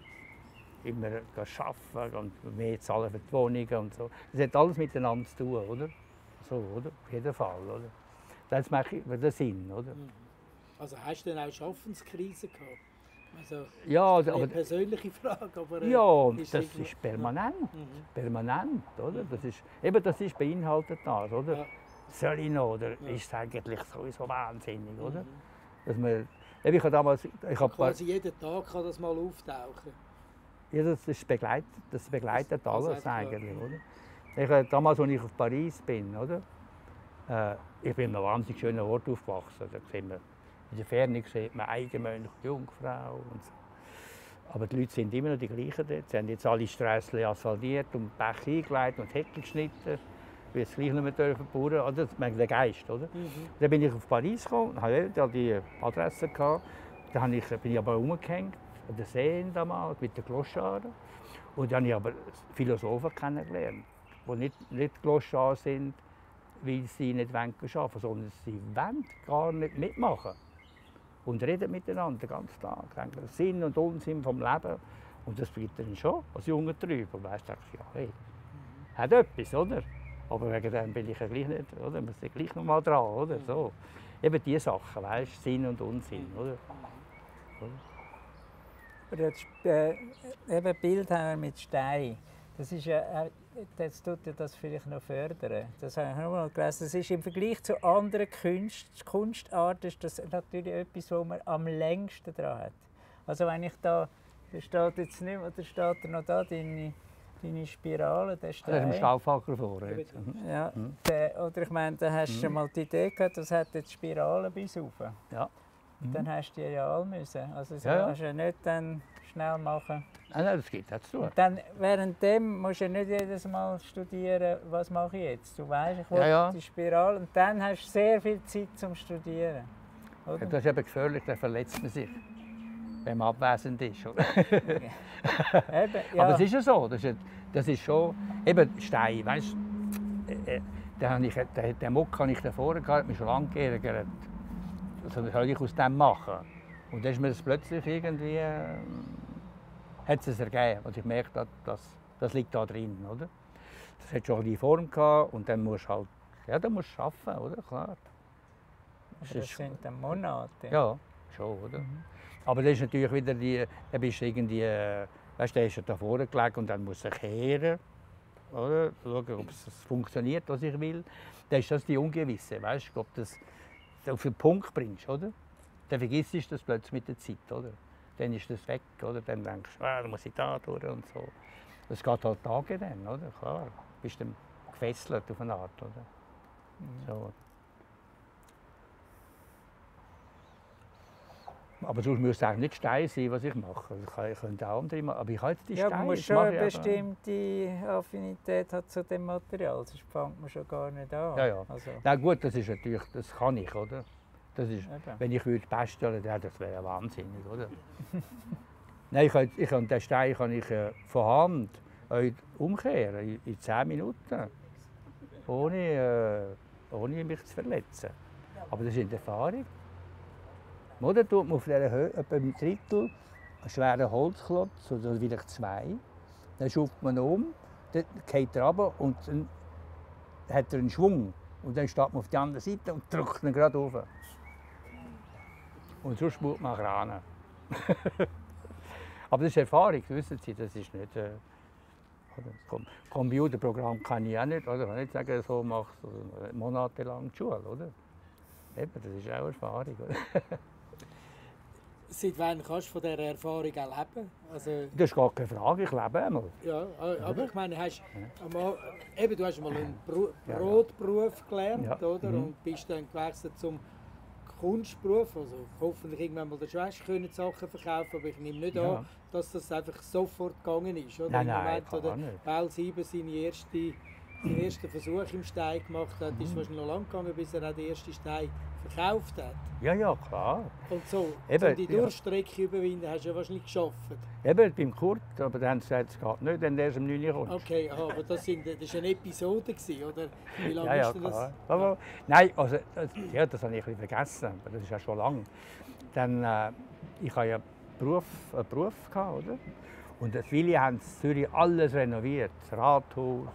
Immer arbeiten und mehr zahlen für die Wohnungen und so. Das hat alles miteinander zu tun, oder? So, oder? Auf jeden Fall, oder? Das macht den Sinn, oder? Also hast du denn auch Schaffenskrise gehabt? Also, ja, das ist eine aber, persönliche Frage, aber... Äh, ja, ist das irgendwie... ist permanent, mhm. permanent, oder? Das ist, eben, das ist beinhaltet das, oder? Ja. Soll ich noch, oder ja. Ist es eigentlich sowieso wahnsinnig, oder? Mhm. Dass man, ich habe damals... Ich habe quasi jeden Tag kann das mal auftauchen? Ja, das, ist begleitet, das begleitet das, alles das eigentlich, oder? Ich, damals, als ich auf Paris bin, oder? Äh, ich bin in einem wahnsinnig schönen Ort aufgewachsen. Da sieht man, in der Ferne sieht man Eigenmönch, Jungfrau und so. Aber die Leute sind immer noch die gleichen dort. Sie haben jetzt alle Strassen asphaltiert und Bäche eingeleitet und Hecke geschnitten, weil es gleich nicht mehr dürfen bauen. Also, das ist der Geist, oder? Mhm. Dann bin ich auf Paris gekommen, hatte die Adresse gehabt. Dann ich, bin ich aber rumgehängt an den Seen damals mit den Gloscharen. Und dann habe ich aber Philosophen kennengelernt, die nicht, nicht Gloscharen sind, weil sie nicht arbeiten wollen, sondern sie wollen gar nicht mitmachen. Und reden miteinander den ganzen Tag. Denken Sinn und Unsinn vom Leben. Und das bleibt dann schon als junger Träuber. Weißt du, ja, hey, hat etwas, oder? Aber wegen dem bin ich ja gleich nicht, oder? Man ist gleich noch mal dran, oder? So. Eben diese Sachen, weißt du, Sinn und Unsinn, oder? Aber das äh, eben Bildhauer mit Stein, das ist ja, das tut ja das vielleicht noch fördern. Das habe ich noch mal gelesen. Das ist im Vergleich zu anderen Kunst, Kunstarten ist das natürlich etwas, wo man am längsten dran hat. Also wenn ich da, da steht jetzt nicht mehr, oder steht noch da, deine, deine Spirale, der Das ist Stein. im Staubfacker vor. Jetzt. Ja, der, oder ich meine, da hast du schon mal die Idee gehabt, das hat jetzt Spiralen bis rauf. Ja. Und dann hast du die ja alle müssen. Also so Ja, ja. kannst du ja nicht dann schnell machen. Nein, nein, das geht auch zu. Und dann, währenddem musst du ja nicht jedes Mal studieren, was mache ich jetzt. Du weißt, ich will Ja, ja. die Spirale. Und dann hast du sehr viel Zeit zum Studieren. Oder? Das ist eben gefährlich, dann verletzt man sich, wenn man abwesend ist. Oder? Eben, ja. Aber es ist ja so, das ist, das ist schon, eben Stein, weißt du, äh, den, habe ich, den, den Muck habe ich davor gehabt, hat mich schon lange geärgert. Also, was soll ich aus dem machen? Und dann ist mir das plötzlich irgendwie, äh, hat es ergeben, also ich merke, dass, das, das liegt da drin, oder? Das hat schon die Form gehabt und dann musst du halt, ja, dann musst du arbeiten, oder, klar. Das, das sind dann Monate. Ja, schon, oder? Mhm. Aber das ist natürlich wieder die, dann bist du irgendwie, äh, weißt du, der ist ja da vorne gelegen und dann muss er kehren, oder? Schauen, ob es funktioniert, was ich will. Dann ist das die Ungewisse, weißt du, ob du das auf den Punkt bringst, oder? Dann vergisst du das plötzlich mit der Zeit, oder? Dann ist das weg, oder? Dann denkst du, ah, dann muss ich da durch und so. Das geht halt Tage dann, oder? Klar, du bist dann gefesselt auf eine Art, oder? Mhm. So. Aber sonst muss es eigentlich nicht Stein sein, was ich mache. Also ich könnte auch andere machen, aber ich habe jetzt die ja, Steine. man muss schon eine bestimmte Affinität haben zu dem Material, sonst fängt man schon gar nicht an. Ja, ja. Also. Na gut, das ist natürlich, das kann ich, oder? Das ist, Eben. wenn ich würde basteln, ja, das wäre ja wahnsinnig, oder? Nein, ich kann, ich kann, den Stein kann ich äh, von Hand äh, umkehren in, in zehn Minuten, ohne, äh, ohne mich zu verletzen. Aber das ist eine Erfahrung. Oder tut man auf dieser Höhe etwa ein Drittel einen schweren Holzklotz oder vielleicht zwei. Dann schauft man um, dann geht er runter und dann hat er einen Schwung. Und dann steht man auf die andere Seite und drückt ihn gerade rauf. Und sonst muss man Kranen. Aber das ist Erfahrung, wissen Sie, das ist nicht... Äh, das Computerprogramm kann ich auch nicht, oder? Ich kann nicht sagen, so machst du monatelang die Schule, oder? Eben, das ist auch Erfahrung, oder? Seit wann kannst du von dieser Erfahrung auch leben? Also, das ist gar keine Frage, ich lebe einmal. Ja, aber ich meine, hast, einmal, eben, du hast mal einen Bru Ja, Brotberuf gelernt, Ja. oder? Mhm. Und bist dann gewechselt zum Kunstberuf. Also hoffentlich irgendwann mal der Schwester können Sachen verkaufen, aber ich nehme nicht Ja. an, dass das einfach sofort gegangen ist. Oder? Nein, Im nein, Moment, gar oder nicht. Bell sieben seine erste, seinen ersten Versuch im Stein gemacht hat, ist es wahrscheinlich noch lange gegangen, bis er auch den ersten Stein verkauft hat. Ja, ja, klar. Und so, Eben, um die ja. Durchstrecke überwinden, hast du ja wahrscheinlich geschafft. Eben beim Kurt, aber dann haben sie gesagt, es geht nicht, wenn der erst um neun Uhr kommt. Okay, aha, aber das war eine Episode, gewesen, oder? Wie lange Ja, ja, ist denn das? klar. Aber, nein, also, das, ja, das habe ich ein bisschen vergessen, aber das ist ja schon lange. Dann, äh, ich hatte ja Beruf, einen Beruf, gehabt, oder? Und viele haben in Zürich alles renoviert. Das Rathaus,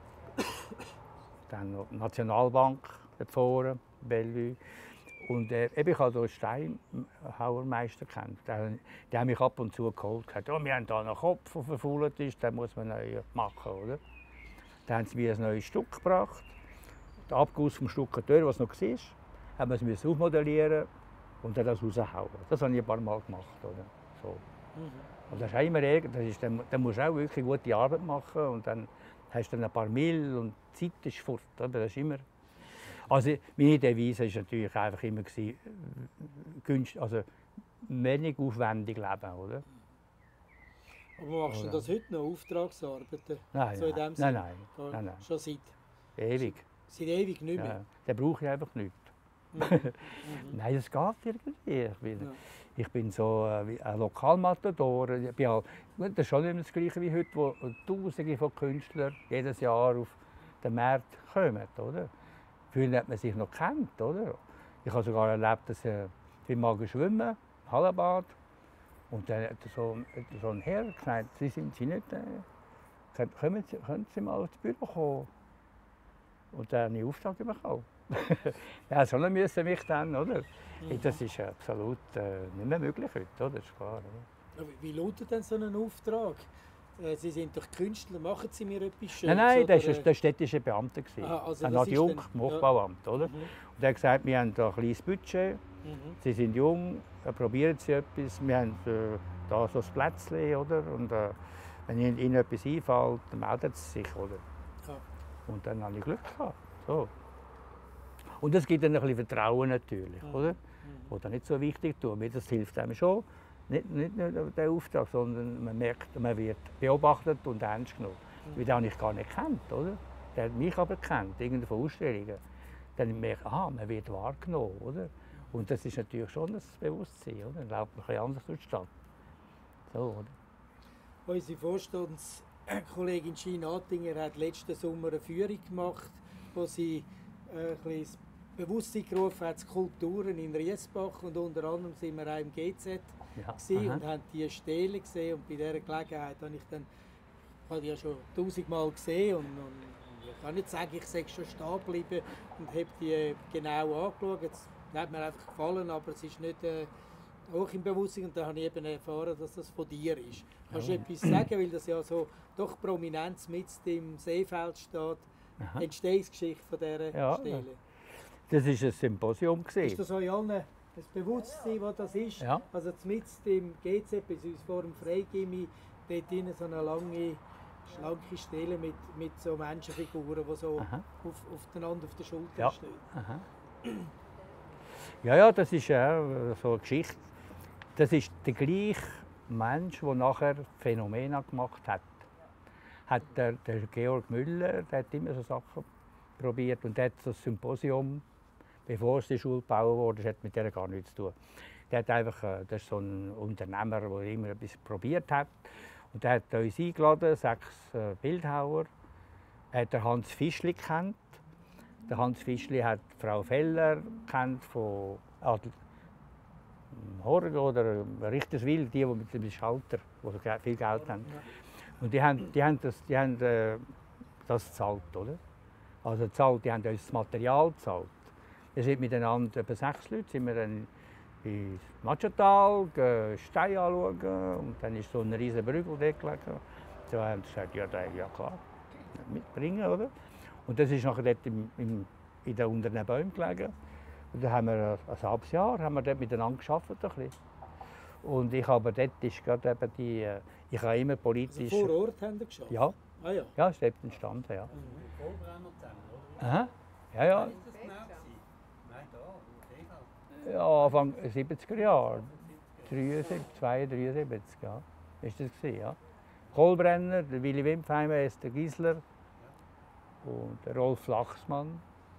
dann noch die Nationalbank dort vorne, Bellevue. Und äh, eben, ich habe hier einen Steinhauermeister kennt. Der, der hat mich ab und zu geholt. Gesagt, oh, wir haben hier einen Kopf, der verfault ist, den muss man neu machen. Oder? Dann haben sie mir ein neues Stück gebracht. Der Abguss vom Stuckateur, was noch war, haben wir es aufmodellieren und dann das raushauen. Das habe ich ein paar Mal gemacht. Oder? So. Mhm. Und das ist auch immer ärger. Das ist, dann, dann musst du auch wirklich gute Arbeit machen und dann hast du dann ein paar Mil und die Zeit ist fort. Oder? Das ist immer. Also meine Devise war natürlich einfach immer gewesen, günstig, also wenig aufwendig leben, oder? Aber machst du das heute noch, Auftragsarbeiten? Nein, so in dem nein, Sinne? nein, Gar- nein, nein. Schon seit, Ewig. seit ewig nicht mehr? Ja, den brauche ich einfach nicht. Mhm. Nein, es geht irgendwie. Ich bin, Ja. ich bin so äh, wie ein Lokalmatador. Ich bin halt, gut, das ist schon nicht mehr das Gleiche wie heute, wo Tausende von Künstlern jedes Jahr auf den Markt kommen. Oder? Früher hat man sich noch kennt, oder? Ich habe sogar erlebt, dass äh, ich mal schwimmen, Hallenbad. Und dann hat so, so ein Herr gesagt, Sie sind Sie nicht, äh, können, Sie, können Sie mal ins Büro kommen? Und dann habe ich einen Auftrag bekommen. Ja, so müssen mich dann, oder? Mhm. Das ist absolut äh, nicht mehr möglich heute, oder? Das ist klar. Oder? Aber Wie lautet denn so ein Auftrag? Äh, Sie sind doch Künstler, machen Sie mir etwas Schönes? Nein, nein, das oder, war der städtische Beamte. Aha, also ein das ist Adjunkt dann- im Hochbauamt. Oder? Mhm. Und er hat gesagt, wir haben da ein kleines Budget, Mhm. Sie sind jung, äh, probieren Sie etwas, wir haben äh, da so ein Plätzchen, oder? Und, äh, Wenn ihnen etwas einfällt, dann melden sie sich. Oder? Ja. Und dann habe ich Glück gehabt. So. Und das gibt dann ein bisschen Vertrauen natürlich, Mhm. oder? Oder nicht so wichtig tun, weil das hilft einem schon. Nicht, nicht nur der Auftrag, sondern man merkt, man wird beobachtet und ernst genommen. Mhm. Weil den habe ich gar nicht gekannt, oder? Der hat mich aber gekannt, irgendeine von Ausstellungen. Dann merke ich, aha, man wird wahrgenommen, oder? Und das ist natürlich schon ein Bewusstsein, oder? Dann läuft man ein bisschen anders durch die Stadt. So, oder? Unsere Vorstandskollegin Jean Attinger hat letzten Sommer eine Führung gemacht, wo sie äh, ein bisschen das Bewusstsein gerufen hat, Skulpturen in Riesbach, und unter anderem sind wir auch im G Z Ja. und haben die Stele gesehen, und bei dieser Gelegenheit habe ich dann, ich habe die ja schon tausendmal gesehen, und, und ich kann nicht sagen, ich sei schon stehen geblieben und habe die genau angeschaut. Es hat mir einfach gefallen, aber es ist nicht äh, hoch im Bewusstsein, und dann habe ich eben erfahren, dass das von dir ist. Kannst du Ja. etwas sagen, weil das ja so doch Prominenz mit im Seefeld steht, Aha. Entstehungsgeschichte von dieser Ja. Stelle. Das war ein Symposium. Ist das euch allen ein Bewusstsein, was das ist? Ja. Also mitten im G Z, bis uns vor dem Freigimmi, dort drin so eine lange, schlanke Stelle mit, mit so Menschenfiguren, die so Aha. auf, aufeinander auf der Schulter Ja. stehen. Aha. Ja, ja, das ist ja so eine Geschichte. Das ist der gleiche Mensch, der nachher Phänomena gemacht hat. Hat der, der Georg Müller, der hat immer so Sachen probiert, und der hat so ein Symposium, bevor es die Schule gebaut wurde, das hat mit der gar nichts zu tun. Der hat einfach, äh, das ist so ein Unternehmer, der immer etwas probiert hat. Und der hat uns eingeladen, sechs äh, Bildhauer. Er hat den Hans Fischli kennt. Der Hans Fischli hat Frau Feller kennt von Adl Horgen oder Richterswil, die, die mit dem Schalter, die so viel Geld haben. Und die haben, die haben, das, die haben äh, das gezahlt, oder? Also gezahlt, die haben uns das Material gezahlt. Wir sind miteinander, etwa sechs Leute, sind wir dann ins Matschental, Steine anschauen, und dann ist so ein riesiger Brügel dort gelegen. Da haben sie gesagt, ja, ja klar, mitbringen, oder? Und das ist nachher dort im, im, in den unter den Bäumen gelegen. Und dann haben wir ein halbes Jahr haben wir dort miteinander gearbeitet. Ein bisschen. Und ich habe dort ist gerade eben die, ich habe immer politisch... Also vor Ort haben wir geschafft? Ja, Ah, ja. ja, es ist dort entstanden, ja. Kohlbrenner zusammen, oder? Aha. Ja, ja. Wann ist das genau gewesen? Nein, da, wo Seefeld. Ja, Anfang siebziger Jahre. dreiundsiebzig, zweiundsiebzig, dreiundsiebzig, ja. Ist das gewesen, ja. Kohlbrenner, der Willy Wimpfheimer, Esther Giesler und der Rolf Lachsmann.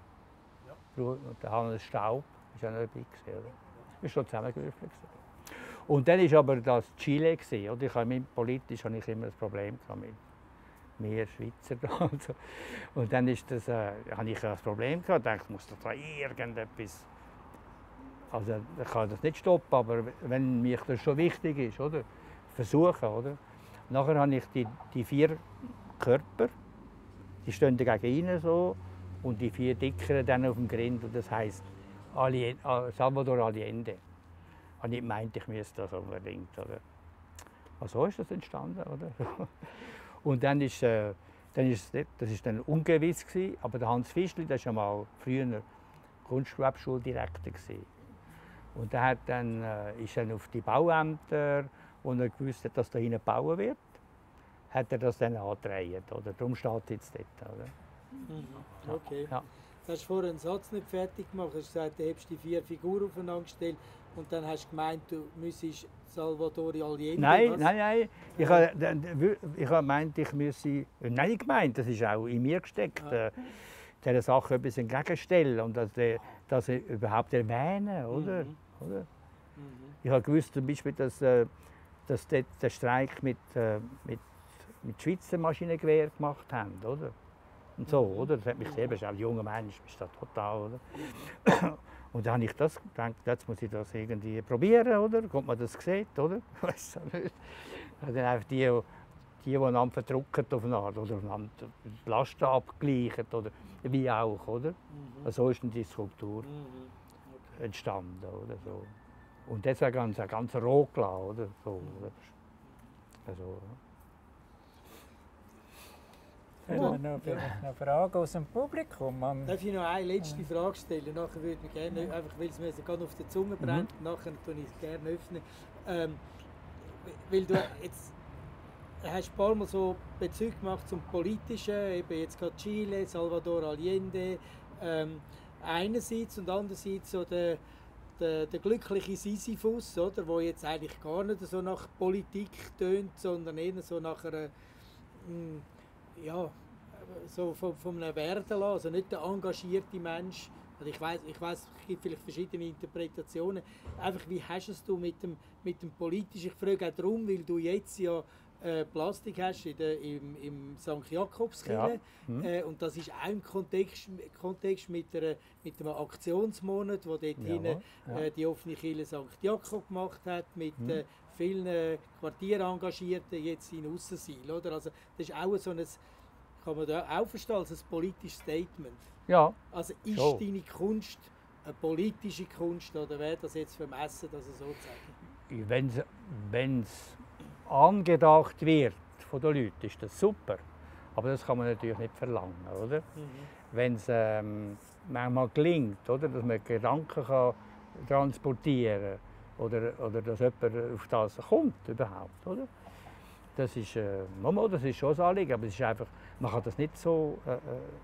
Und der Hannes Staub ist auch noch dabei gewesen, oder? Wir schon zusammengewürfelt. Und dann war aber das Chile gewesen, oder? Ich habe mit, politisch hatte ich immer ein Problem mit mir Schweizer. Und, so. Und dann ist das, äh, hatte ich ein Problem gehabt. Ich dachte, ich muss da irgendetwas. Also ich kann das nicht stoppen, aber wenn mir das schon wichtig ist, oder? Versuchen, oder? Nachher habe ich die, die vier Körper, die stehen dagegen rein so, und die vier dickeren dann auf dem Grind, und das heisst Salvador Allende. Und ich meinte, ich müsste das unbedingt, oder? Also so ist das entstanden, oder? Und dann ist, äh, dann ist das ist dann ungewiss gewesen, aber der Hans Fischli, der war mal früher Kunstgewerbeschuldirektor gewesen. Und der hat dann, äh, ist dann auf die Bauämter, wo er gewusst hat, dass da hinten gebaut wird, hat er das dann angedreht, oder? Darum steht es jetzt dort, oder? Mhm. Okay. Ja. Du hast vorher einen Satz nicht fertig gemacht. Du hast gesagt, du hast die vier Figuren aufeinander gestellt, und dann hast du gemeint, du müsstest Salvador Allende... Nein, was? nein, nein. Ich habe ich habe gemeint, ich müsse... Nein, ich gemeint, das ist auch in mir gesteckt. Ah. Äh, dieser Sache etwas entgegenstellen und das, äh, das überhaupt erwähnen, oder? Mhm. oder? Mhm. Ich habe gewusst, zum Beispiel, dass, äh, dass die, der Streik mit, äh, mit, mit Schweizer Maschinengewehr gemacht haben, oder? Und so, oder? Das hat mich sehr beschäftigt. Als junger Mensch bist du total, oder? Und dann habe ich das gedacht, jetzt muss ich das irgendwie probieren, oder? Kommt man das sieht, oder? Weiss ich nicht. Und dann einfach die, die, die einander verdrücken auf eine Art, oder einander Lasten abgleichen, oder wie auch, oder? Mhm. So ist dann die Skulptur Mhm. Okay. entstanden, oder so. Und deswegen haben sie auch ganz roh gelassen, oder? So, oder? Also, Haben wir noch, noch Fragen aus dem Publikum? Am- Darf ich noch eine letzte Frage stellen? Nachher würde ich gerne, einfach weil es mir gerade auf der Zunge brennt, nachher tue ich es gerne öffnen. Ähm, weil du jetzt hast ein paar Mal so Bezüge gemacht zum Politischen, eben jetzt gerade Chile, Salvador Allende, ähm, einerseits und andererseits so der, der, der glückliche Sisyphus, oder, wo jetzt eigentlich gar nicht so nach Politik tönt, sondern eher so nach einer, mh, ja, so von, von einem Werden lassen, also nicht der engagierte Mensch. Also ich weiß, ich weiß, es gibt vielleicht verschiedene Interpretationen. Einfach, wie hast es du mit dem, mit dem Politischen? Ich frage auch darum, weil du jetzt ja äh, Plastik hast in der, im, im Sankt Jakobskirche. Ja. Mhm. Äh, und das ist auch im Kontext, Kontext mit, einer, mit einem Aktionsmonat, wo dort ja, hinten, ja. äh, die offene Kirche Sankt Jakob gemacht hat, mit mhm. äh, vielen Quartierengagierten jetzt in Aussenseil. Oder? Also, das ist auch so ein, kann man da auch verstehen, als ein politisches Statement. Ja. Also ist so. Deine Kunst eine politische Kunst oder wäre das jetzt vermessen, das so zu sagen? Wenn es angedacht wird von den Leuten, ist das super. Aber das kann man natürlich nicht verlangen, oder? Mhm. Wenn es ähm, manchmal gelingt, oder, dass man Gedanken kann transportieren kann oder, oder dass jemand auf das kommt überhaupt, oder? Das ist, äh, das ist schon das Anliegen, aber es ist einfach, man kann das nicht so, äh,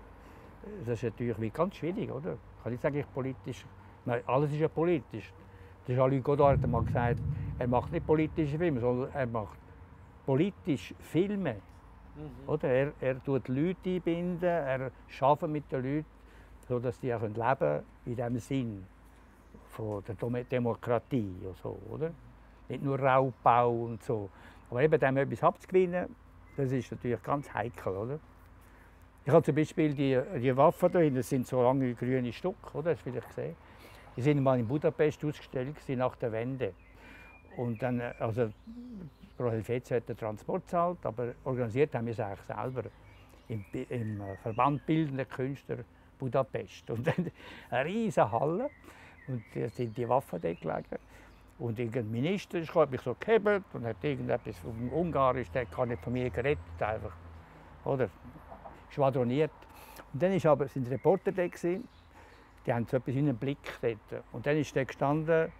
das ist natürlich wie ganz schwierig, oder? Ich kann nicht sagen, ich politisch, nein, alles ist ja politisch. Der Jean-Luc Godard hat mal gesagt, er macht nicht politische Filme, sondern er macht politisch Filme. Mhm. Oder? Er, er tut Leute einbinden, er arbeitet mit den Leuten, sodass die auch leben können, in dem Sinn von der Demokratie und so, oder? Nicht nur Raubbau und so. Aber eben dem etwas abzugewinnen, das ist natürlich ganz heikel, oder? Ich habe zum Beispiel die, die Waffen da hinten, das sind so lange grüne Stücke, oder? Hast du vielleicht gesehen? Die sind mal in Budapest ausgestellt nach der Wende. Und dann, also, Pro Helvetia hat den Transport gezahlt, aber organisiert haben wir es eigentlich selber im, im Verband Bildender Künstler Budapest. Und dann eine riesige Halle und da sind die Waffen dort gelegen. Und irgendein Minister hat mich so gehebt und hat irgendetwas vom Ungarisch, der kann nicht von mir geredet, einfach, oder, schwadroniert. Und dann ist aber, sind Reporter da gewesen, die haben so etwas in den Blick dort. Und dann ist da gestanden,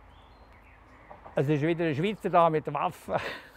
es ist wieder ein Schweizer da mit der Waffe.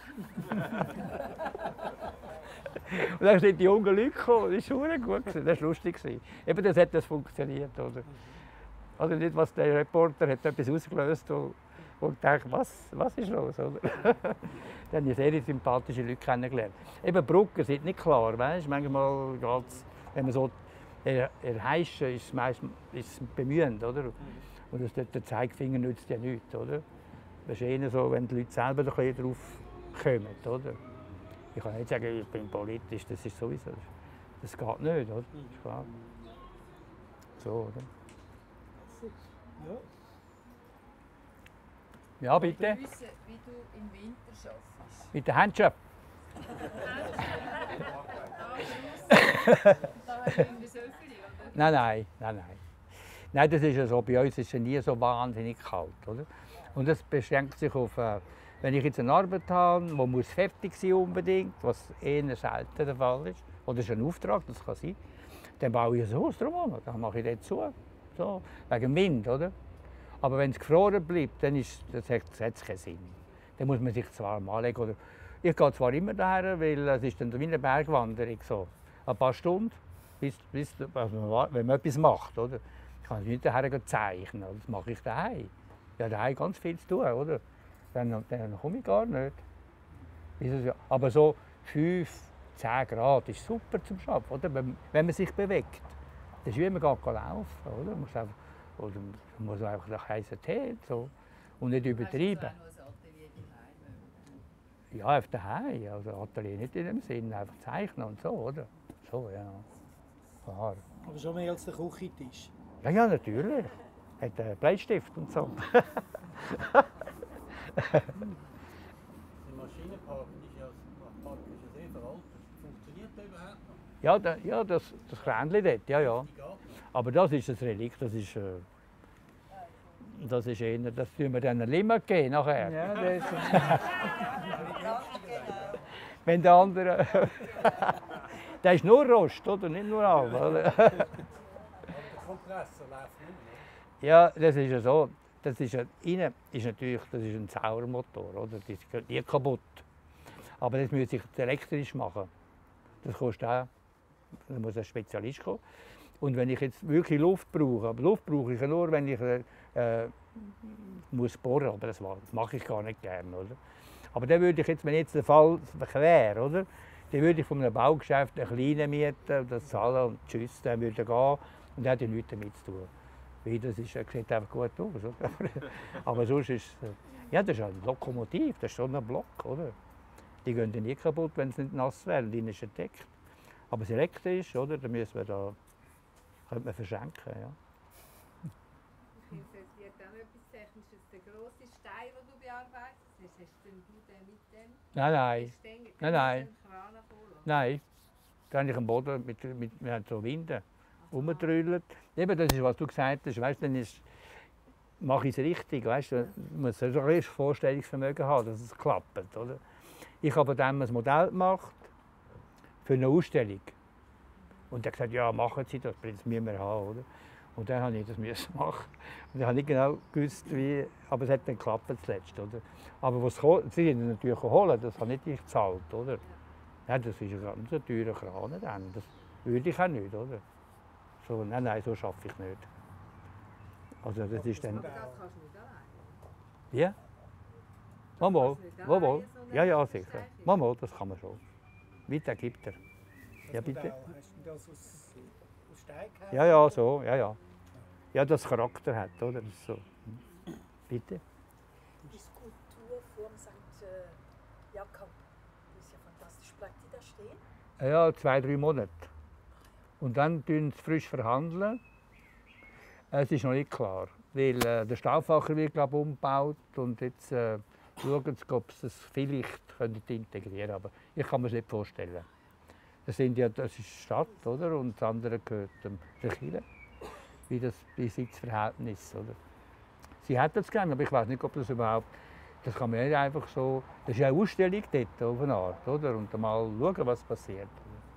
Und dann sind die jungen Leute gekommen, das war sehr gut, das war lustig. Eben, das hat das funktioniert, oder? Also nicht, was der Reporter hat etwas ausgelöst hat. Und ich dachte, was, was ist los? Oder? Dann habe ich sehr sympathische Leute kennengelernt. Eben Brücken sind nicht klar, weißt? Manchmal geht's, wenn man so er, erheischen, ist es meistens ist bemühend, oder? Und das, der Zeigefinger nützt ja nichts, oder? Das ist eher so, wenn die Leute selber ein bisschen drauf kommen, oder? Ich kann nicht sagen, ich bin politisch, das ist sowieso, das geht nicht, oder? Das ist klar. So, oder? Ja. Ja, bitte. Wir wissen, wie du im Winter schaffst. Mit der Handschöpf. Nein, nein, nein, nein. Nein, das ist ja so. Bei uns ist es nie so wahnsinnig kalt, oder? Und das beschränkt sich auf, äh, wenn ich jetzt eine Arbeit habe, wo muss fertig sein unbedingt, was eher selten der Fall ist, oder es ist ein Auftrag, das kann sein, dann baue ich ein Haus drumherum, dann mache ich dort zu, so, wegen dem Wind, oder? Aber wenn es gefroren bleibt, dann ist, das hat es keinen Sinn. Dann muss man sich zwar mal anlegen. Oder ich gehe zwar immer daher, weil es ist dann wie eine Bergwanderung so. Ein paar Stunden, bis, bis, also wenn man etwas macht. Oder? Ich kann nicht daher zeichnen, das mache ich daheim. Ja, daheim ganz viel zu tun, oder? Dann, dann komme ich gar nicht. Aber so fünf, zehn Grad ist super zum Arbeiten, oder? Wenn, wenn man sich bewegt. Das ist wie man geht laufen, oder? Man muss einfach, oder man muss einfach nach heißen Tee so. Und nicht übertreiben. Hast du auch noch ein Atelier daheim? Ja, auf daheim. Also Atelier nicht in dem Sinn, einfach zeichnen und so, oder? So, ja. Klar. Aber schon mehr als der Küchentisch? Ja, ja, natürlich. Hat einen Bleistift und so. Der Maschinenpark ist ja, Park ist ja sehr veraltet. Funktioniert der überhaupt noch? Ja, da, ja das, das Kränchen dort, ja, ja. Aber das ist ein Relikt, das ist, äh, das ist eher, das tun wir dann Limit geben nachher. Ja, das ist Wenn der andere, der ist nur Rost, oder? Nicht nur Alm. Aber der Kompressor läuft nicht mehr. Ja, das ist ja so. Das ist ja, innen ist natürlich das ist ein Sauermotor, oder? Die ist nie kaputt. Aber das muss ich elektrisch machen. Das kostet auch, da muss ein Spezialist kommen. Und wenn ich jetzt wirklich Luft brauche, aber Luft brauche ich nur, wenn ich äh, muss bohren, aber das mache ich gar nicht gerne, oder? Aber dann würde ich jetzt, wenn jetzt der Fall wäre, oder, dann würde ich von einem Baugeschäft einen kleinen mieten, das zahlen und tschüss, dann würde er gehen und dann hat er nichts damit zu tun. Weil das ist, sieht einfach gut aus, oder? Aber sonst ist es, ja, das ist ein Lokomotiv, das ist schon ein Block, oder? Die gehen dann nie kaputt, wenn es nicht nass wäre, die ist entdeckt. Aber das elektrisch, oder, dann müssen wir da, könnte man verschenken, ja. Ich interessiert auch noch etwas Technisches. Der grosse Stein, den du bearbeitet hast, hast du den mit dem? Nein, nein. Hast du den, Nein, nein. den Kran voll? Nein. Da habe ich am Boden mit, mit, wir haben so Winde rumgetrüllt. Eben, das ist, was du gesagt hast. Weißt, dann ist, mache ich es richtig. Weißt, du musst so ein Vorstellungsvermögen haben, dass es klappt. Oder? Ich habe von dem ein Modell gemacht für eine Ausstellung. Und er hat gesagt, ja, machen Sie das, das müssen wir haben. Oder? Und dann habe ich das müssen machen. Und ich habe nicht genau gewusst, wie, aber es hat dann geklappt zuletzt. Oder? Aber was sie sind natürlich holen, das habe nicht ich gezahlt. Oder? Ja, das ist ein ganz teurer Kran. Dann. Das würde ich auch nicht. Oder? So, nein, nein, so schaffe ich nicht. Also das ist dann... Aber das kannst du nicht allein. Ja? Mal, mal. Mal, mal. Ja, ja, sicher. Mal, mal, das kann man schon. Weiter gibt er. Ja, bitte. Hast du das aus, aus Stein gehabt? Ja, ja, so, ja, ja. Ja, das Charakter hat, oder? Das ist so. Bitte. Die Skulptur vor Sankt äh, Jakob, das ist ja fantastisch. Bleibt die da stehen? Ja, zwei, drei Monate. Und dann verhandeln sie frisch verhandeln. Es ist noch nicht klar, weil äh, der Stauffacher wird, glaube ich, umgebaut und jetzt äh, schauen sie, ob sie es vielleicht integrieren können. Aber ich kann mir es nicht vorstellen. Das, sind ja, das ist Stadt, oder? Und das andere gehört dem der Kirche. Wie das Besitzverhältnis, oder? Sie hat das gerne, aber ich weiß nicht, ob das überhaupt... Das kann man nicht einfach so... Das ist ja eine Ausstellung dort, auf eine Art, oder? Und dann mal schauen, was passiert.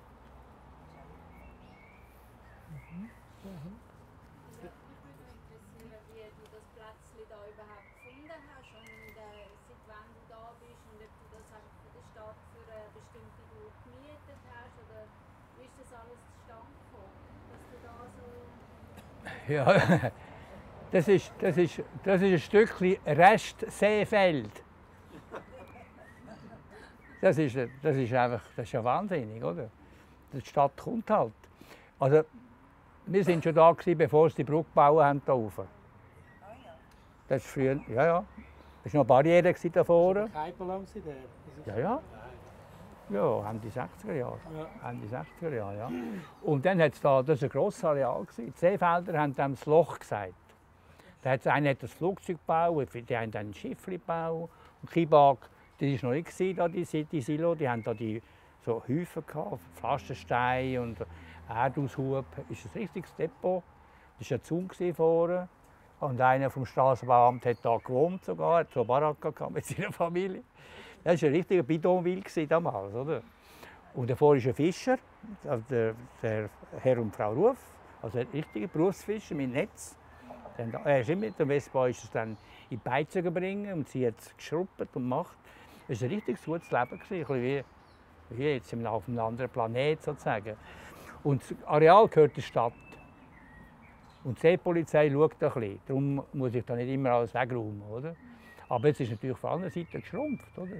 Ja, das ist, das ist, das ist ein Stückchen Restseefeld. Das ist, das ist einfach, das ist ja wahnsinnig, oder? Die Stadt kommt halt. Also, wir waren schon da gewesen, bevor sie die Brücke gebaut haben da oben. Das ist früher, ja, ja. Das war noch eine Barriere da vorne. Kein Belang sie der. Ja, ja. Ja, Ende sechziger Jahre. Ja. Ende sechziger Jahre, ja. Und dann hat es da, das war ein grosses Areal. Die Seefelder haben dem das Loch gesagt. Da hat einer hat das Flugzeug gebaut, die haben dann ein Schiff gebaut. Und Kibak, das war noch nicht da, die, die Silo, die haben da die so Häufen gehabt, Pflasterstein und Erdaushub. Das ist ein richtiges Depot. Das war ein Zaun vorne. Und einer vom Straßenbauamt hat da gewohnt sogar, hat so eine Baracke mit seiner Familie. Das war ein richtiger Bidonville damals, oder? Und davor ist ein Fischer, also der, der Herr und Frau Ruf, also ein richtiger Berufsfischer mit Netz. Dann, er ist immer mit dem Westbau ist es dann in die Beizen gebracht und sie hat es geschrubbt und gemacht. Es war ein richtig gutes Leben, ein bisschen wie, wie jetzt auf einem anderen Planet sozusagen. Und das Areal gehört der Stadt. Und die Seepolizei schaut ein bisschen. Darum muss ich da nicht immer alles wegräumen, oder? Aber jetzt ist natürlich von anderen Seiten geschrumpft, oder?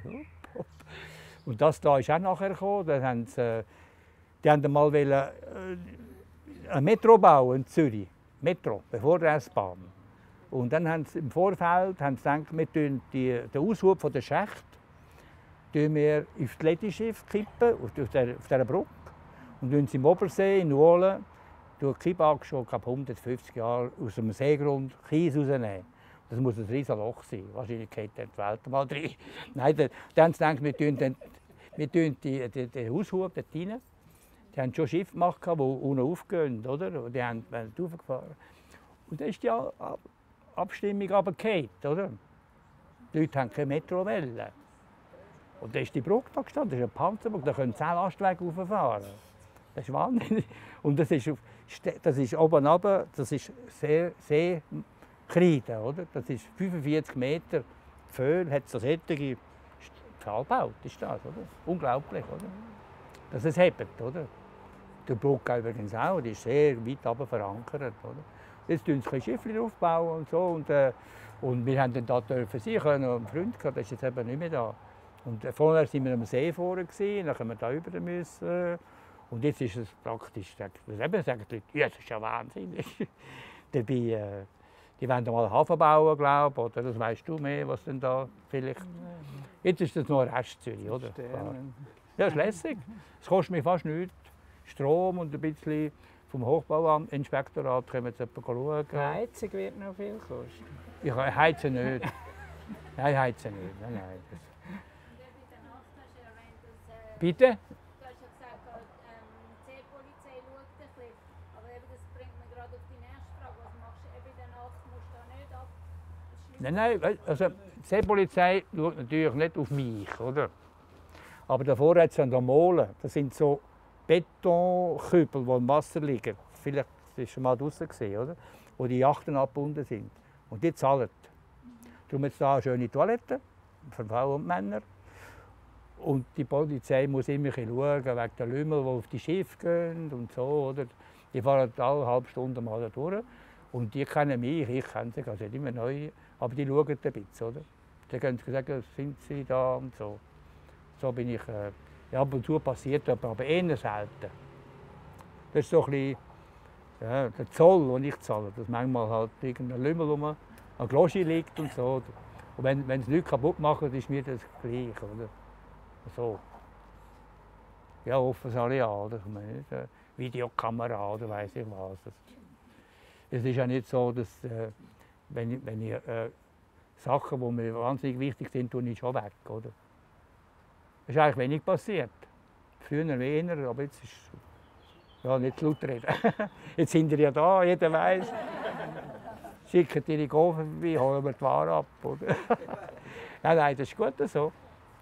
Und das da ist auch nachher gekommen. Da haben sie, die haben mal wollen, äh, ein Metro bauen in Zürich. Metro, bevor der S-Bahn. Und dann haben sie im Vorfeld haben sie gedacht, wir tun die, den Aushub von der Schacht tun wir auf das Lettischiff kippen, auf dieser, auf dieser Brücke. Und tun sie im Obersee, in Nuolen, durch Kibak schon glaub, hundertfünfzig Jahre aus dem Seegrund Kies rausnehmen. Das muss ein riesiges Loch sein. Wahrscheinlich geht die Welt mal rein. Nein, dann, dann haben sie gedacht, wir tun, den, wir tun die, die, den Aushub dort rein. Die haben schon Schiffe gemacht, die unten aufgehen, oder? Und die haben aufgefahren. Und dann ist die Abstimmung aber gefallen, oder? Die Leute haben keine Metrowelle. Und dann ist die Brücke da gestanden, das ist eine Panzerbrücke, da können zehn Lastwagen rauffahren. Das ist wahnsinnig. Und das ist, das ist oben runter, das ist sehr, sehr Kreide, oder? Das ist fünfundvierzig Meter. Föhl hat so solche Pfahlbaut ist das, oder? Unglaublich, oder? Dass es hebt, oder? Die Brücke übrigens auch, die ist sehr weit runter verankert, oder? Jetzt tun sie Schiffchen aufbauen und so. Und, äh, und wir haben dann da dürfen sein, können einen Freund gehabt, der ist jetzt eben nicht mehr da. Und äh, vorher waren wir am See vorne, dann können wir da über müssen. Und jetzt ist es praktisch, das eben sagen die Leute, ja, das ist ja wahnsinnig. Dabei, äh, die wollen da mal einen Hafen bauen, glaube ich, oder? Das weißt du mehr, was denn da vielleicht... Jetzt ist das nur Rest Zürich, oder? Ja, das ist lässig. Es kostet mir fast nichts. Strom und ein bisschen vom Hochbauamt, Inspektorat, können wir jetzt jemanden schauen. Heizung wird noch viel kosten. Ich heize nicht. Nein, heize nicht. Nein, nein. Das... Bitte? Du hast ja gesagt, ähm, die Seepolizei schaut ein bisschen. Aber eben, das bringt mich gerade auf die nächste Frage. Was machst du eben in der Nacht? Musst du da nicht ab? Nein, nein. Also, die Seepolizei schaut natürlich nicht auf mich, oder? Aber davor hat es an der Mole. Das sind so Betonkübel, die im Wasser liegen. Vielleicht ist schon mal draußen gesehen, oder? Wo die Yachten abgebunden sind. Und die zahlen. Darum jetzt da eine schöne Toilette für Frauen und Männer. Und die Polizei muss immer schauen, wegen der Lümmel, die auf die Schiffe gehen und so. Oder? Die fahren alle halbe Stunde mal da durch. Und die kennen mich, ich kenne sie, also nicht immer neu. Aber die schauen ein bisschen, oder? Dann können sie sagen, sind sie da und so. So bin ich, äh, ja, ab und zu passiert das, aber eher selten. Das ist so ein bisschen, ja, der Zoll, den ich zahle, dass manchmal halt irgendein Lümmel um an Gloschi liegt und so. Und wenn, wenn sie Leute kaputt machen, ist mir das gleich, oder? So. Ja, offen alle an, oder? Ich meine, nicht, äh, Videokamera oder weiss ich was. Es ist ja nicht so, dass äh, wenn ich, wenn ich äh, Sachen, die mir wahnsinnig wichtig sind, tue ich schon weg, oder? Es ist eigentlich wenig passiert. Früher weniger, aber jetzt ist ja nicht zu laut reden. Jetzt sind wir ja da, jeder weiß. Schicken ihre Gofen vorbei, holen wir die Ware ab. Oder? Nein, nein, das ist gut so.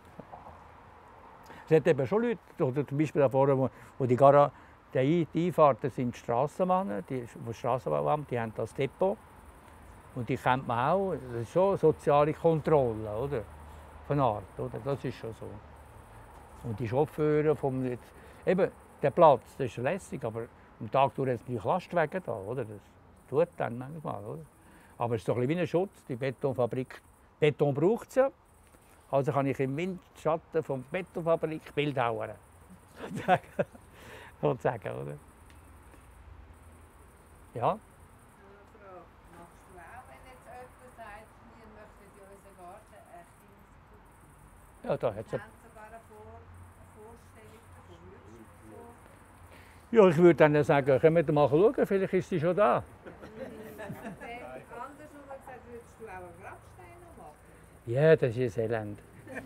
Es hat eben schon Leute, oder zum Beispiel da vorne, wo, wo die, Gara, die Einfahrten sind die Strassenbahnen, die, das Strassenbahnamt, die haben das Depot. Und die kennt man auch. Das ist schon soziale Kontrolle, oder? Von Art, oder? Das ist schon so. Und die Chauffeure vom jetzt, eben der Platz, das ist lässig, aber am Tag durch jetzt die Lastwagen da, oder? Das tut dann manchmal, oder? Aber es ist doch ein bisschen wie ein Schutz. Die Betonfabrik, Beton braucht es ja. Also kann ich im Windschatten von der Betonfabrik Bildhauern. Sozusagen, oder? Ja. Frau, machst du auch, wenn jetzt jemand sagt, wir möchten in unseren Garten ein kleines Kuchen? Ja, da hat's Wir ja. haben sogar eine, Vor eine Vorstellung davon. Würdest du so? Ja, ich würde dann sagen, können wir mal schauen, vielleicht ist sie schon da. Andersrum gesagt, würdest du auch einen Grabstein noch machen? Ja, das ist ein Elend.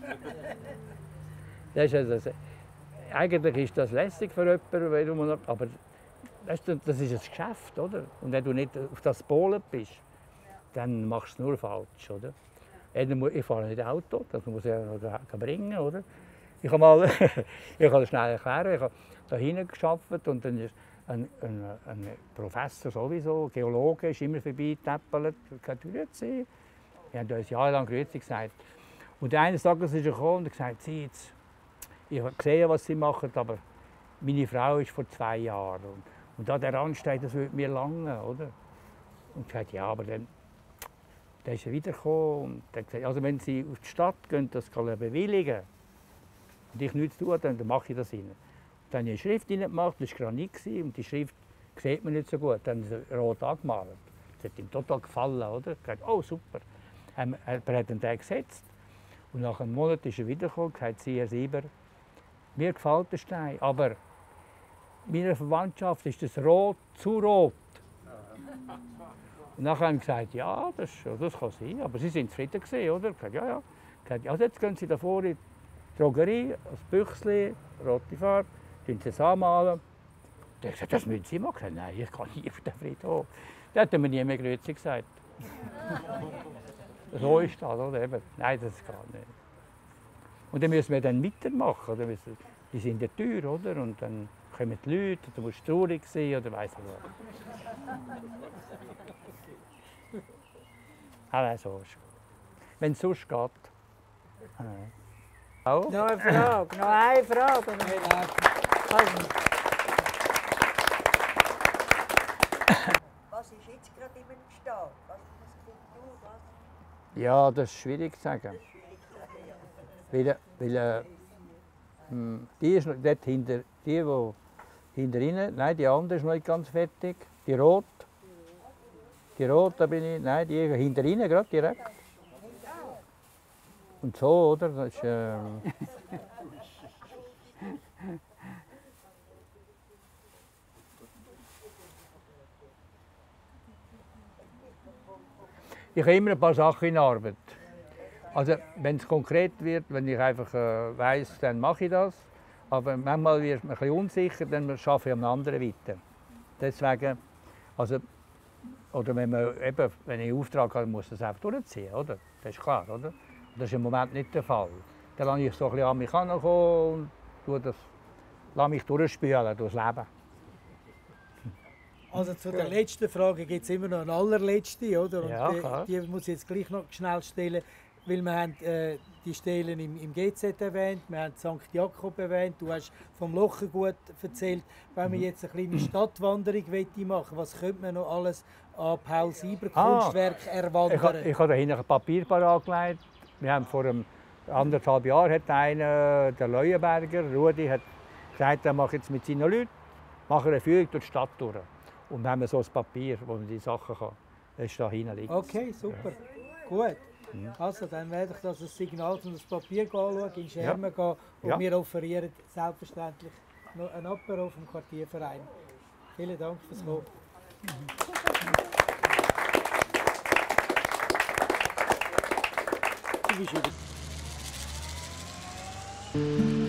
Das ist also, eigentlich ist das lässig für jemanden, aber weißt du, das ist ein Geschäft, oder? Und wenn du nicht auf das Polen bist, dann machst du es nur falsch, oder? Ich fahre nicht Auto, das muss ich ja noch bringen, oder? Ich kann mal, ich kann das schnell erklären, ich habe da hinten gearbeitet und dann ist ein, ein, ein Professor sowieso, Geologe, ist immer vorbeigetäppelt, gesagt, grüezi. Wir haben uns jahrelang grüezi gesagt. Und eines Tages ist er gekommen und hat gesagt, Sie, jetzt, ich habe gesehen, was Sie machen, aber meine Frau ist vor zwei Jahren. Und, und da der Randstein, das würde mir lange, oder? Und ich sagte, ja, aber dann, dann ist er wiedergekommen und hat gesagt, also wenn Sie auf die Stadt gehen, das kann er bewilligen. Und ich nichts tue, dann mache ich das rein. Dann habe ich eine Schrift reingemacht, das war Granit und die Schrift sieht man nicht so gut. Dann ist er rot angemalt. Das hat ihm total gefallen, oder? Ich dachte, oh super. Er hat den Tag gesetzt. Und nach einem Monat ist er wiedergekommen und gesagt, Sie, Herr Sieber, mir gefällt der Stein, aber meiner Verwandtschaft ist das Rot zu rot. Und nachher haben sie gesagt, ja, das, das kann sein, aber Sie sind zufrieden gewesen, oder? Ich gesagt, ja, ja. Gesagt, also jetzt gehen Sie da vor in die Drogerie, als Büchsli, rote Farbe, tun Sie es anmalen. Und ich gesagt, das müssen Sie machen. Nein, ich kann nie auf den Friedhof. Da hat mir nie mehr Grüezi gesagt. So ist das, oder? Eben. Nein, das geht nicht. Und dann müssen wir dann weitermachen. Oder? Die sind ja teuer, oder? Und dann kommen die Leute, du musst traurig sein, oder weiss ich was. Ah, nein, so ist es. Wenn es sonst geht. Ah, Auch? Noch eine Frage, noch eine Frage. Also, Was ist jetzt gerade in einem Staat? Was ist das Kultur? Was? Ja, das ist schwierig zu sagen. Weil, weil äh, hm, die ist noch dort hinter, die, die hinter ihnen, nein, die andere ist noch nicht ganz fertig. Die rot. Die rot, da bin ich, nein, die hinter ihnen gerade direkt. Und so, oder? Das ist, ähm, ich habe immer ein paar Sachen in Arbeit. Also, wenn es konkret wird, wenn ich einfach äh, weiss, dann mache ich das. Aber manchmal wird man ein bisschen unsicher, dann arbeite ich am anderen weiter. Deswegen, also, oder wenn, man eben, wenn ich einen Auftrag habe, muss ich das einfach durchziehen, oder? Das ist klar, oder? Das ist im Moment nicht der Fall. Dann lasse ich so ein bisschen an mich herankommen und tue das, lasse mich durchspülen durchs Leben. Also zu der letzten Frage gibt es immer noch eine allerletzte, oder? Und Ja, die, klar. die muss ich jetzt gleich noch schnell stellen, weil wir haben äh, die Stellen im, im G Z erwähnt, wir haben Sankt Jakob erwähnt, du hast vom Lochergut erzählt. Wenn man jetzt eine kleine Stadtwanderung machen möchte, was könnte man noch alles an Paul Sieber Kunstwerk Ah, erwandern? Ich, ha- ich habe da hinten ein Papier parat gelegt. Wir haben vor einem anderthalb Jahren hat einer, der Leuenberger, Rudi, hat gesagt, er macht jetzt mit seinen Leuten macht eine Führung durch die Stadt durch. Und dann haben wir so ein Papier, wo man die Sachen kann. Das ist da hinten liegt. Okay, super. Gut. Also, dann werde ich das als Signal von das Papier anschauen, in Schermen gehen und Ja. wir offerieren selbstverständlich noch ein Apero vom Quartierverein. Vielen Dank fürs Kommen. Du bist über-